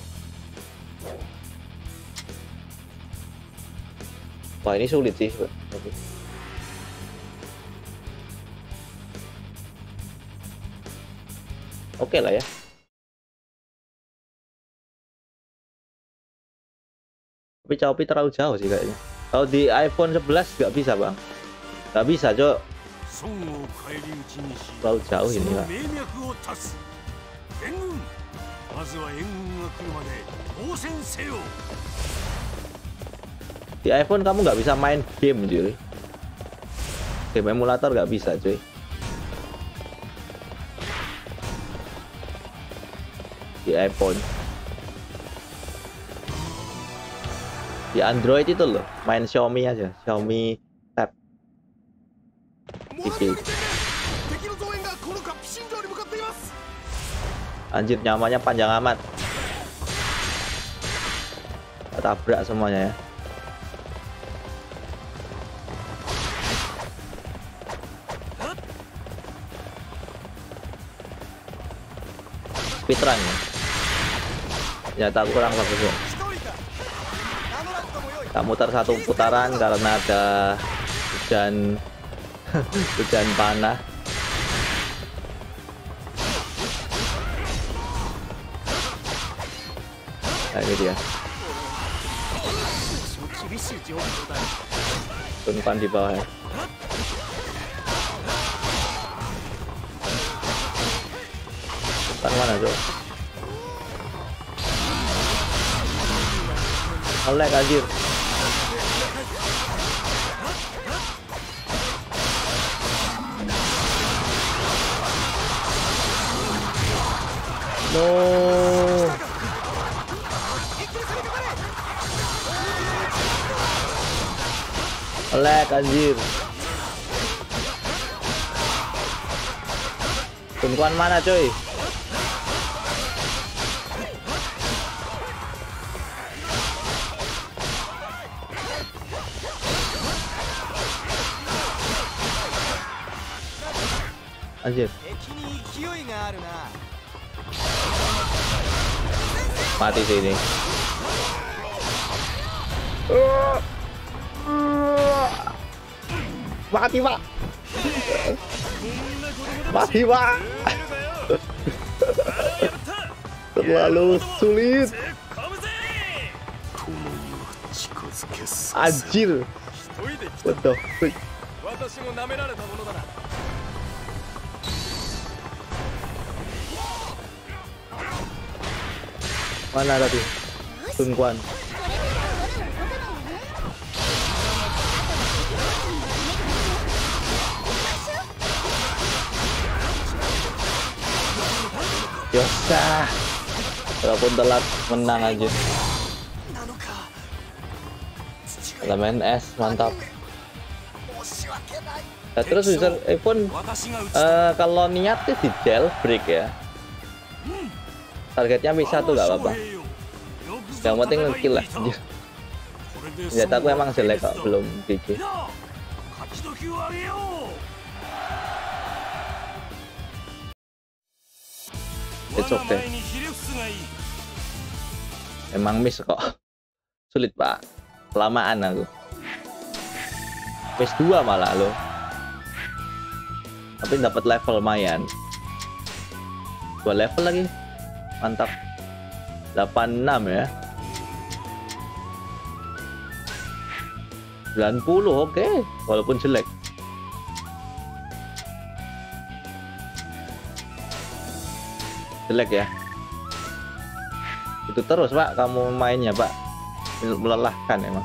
Wah ini sulit sih. Oke lah ya. Tapi Choppy terlalu jauh sih kayaknya. Kalau di iPhone 11 nggak bisa bang. Nggak bisa cok. Terlalu jauh ini lah. Di iPhone kamu nggak bisa main game cuy. Game emulator nggak bisa cuy. Di iPhone, di Android itu loh main Xiaomi aja, Xiaomi Tab PC. Anjir nyamanya panjang amat, tabrak semuanya ya. Speedrun ya. Ternyata aku kurang bagus ya. Kita muter satu putaran karena ada hujan hujan panah. Nah, ini dia. Tunpan di bawah ya. Tunpan mana tuh? Oleh anjir. No. Lag anjir. Tuntuan mana coy? Anjir. Mati sini. Mati pak. Mati pak. Terlalu sulit. Anjir. What the freak? Mana tadi? Tunquan. Yosa. Walaupun telat menang aja. Elemen S mantap. Nah, terus user pun kalau niatnya di jailbreak ya. Targetnya bisa tuh gak apa-apa. Yang penting ngekill lah. Senjata aku emang jelek kok, belum GG. It's okay. Emang miss kok. Sulit pak. Kelamaan aku. Miss 2 malah lo. Tapi dapat level lumayan. 2 level lagi. Mantap. 86 ya. 90 oke. Walaupun jelek. Jelek ya. Itu terus pak kamu mainnya pak. Melelahkan emang.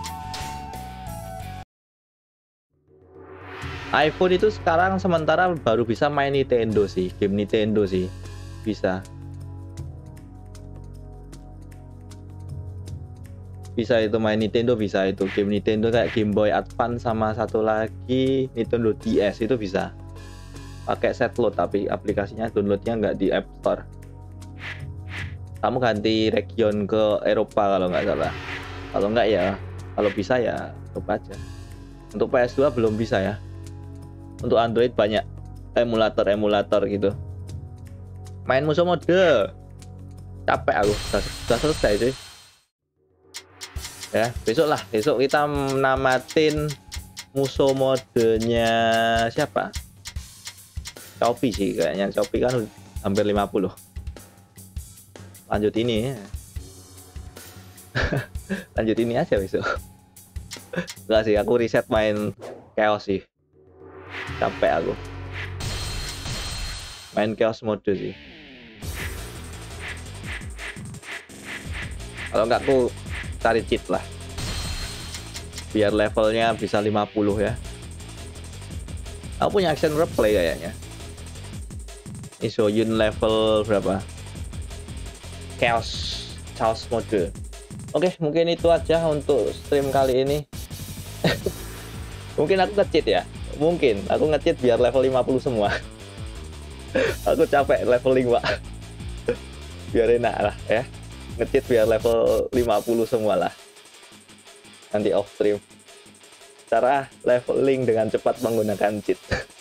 iPhone itu sekarang sementara baru bisa main Nintendo sih. Game Nintendo sih. Bisa. Bisa itu main Nintendo, bisa itu game Nintendo kayak Game Boy Advance sama satu lagi Nintendo DS itu bisa pakai set load, tapi aplikasinya downloadnya nggak di App Store. Kamu ganti region ke Eropa kalau nggak salah. Kalau nggak ya, kalau bisa ya coba aja. Untuk PS2 belum bisa ya. Untuk Android banyak emulator gitu. Main musuh mode capek aku, sudah selesai sih. Ya besok kita namatin musuh modenya siapa? Shopee sih kayaknya. Shopee kan hampir 50. Lanjut ini ya. Lanjut ini aja besok. Enggak sih, aku riset main Chaos sih. Capek aku main Chaos mode sih. Kalau enggak aku cari cheat lah biar levelnya bisa 50 ya. Aku punya action replay kayaknya. Ini Soyun level berapa? Chaos mode. Oke, mungkin itu aja untuk stream kali ini. Mungkin aku nge-cheat ya. Mungkin aku nge-cheat biar level 50 semua. Aku capek leveling pak. Biar enak lah ya. Nge-cheat biar level 50 semua lah. Nanti off stream. Cara leveling dengan cepat menggunakan cheat.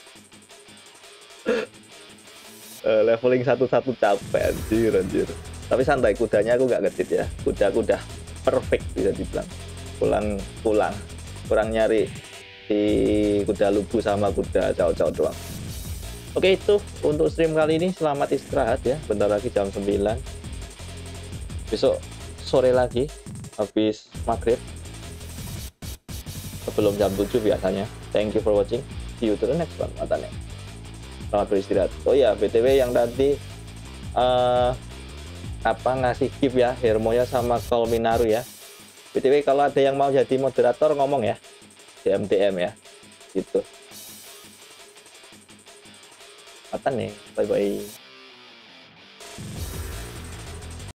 Leveling satu-satu capek anjir. Tapi santai, kudanya aku gak nge-cheat ya. Kuda perfect bisa dibilang. Kurang nyari si kuda lubu sama kuda cao-cao doang. Oke, itu untuk stream kali ini. Selamat istirahat ya, bentar lagi jam 9, besok sore lagi habis maghrib sebelum jam 7 biasanya. Thank you for watching, see you to the next one. Matanya selamat beristirahat. Oh ya, BTW yang tadi ngasih gift ya, Hermoya sama Kolminaru ya. BTW kalau ada yang mau jadi moderator ngomong ya, DM ya, gitu. Matan nih, bye bye.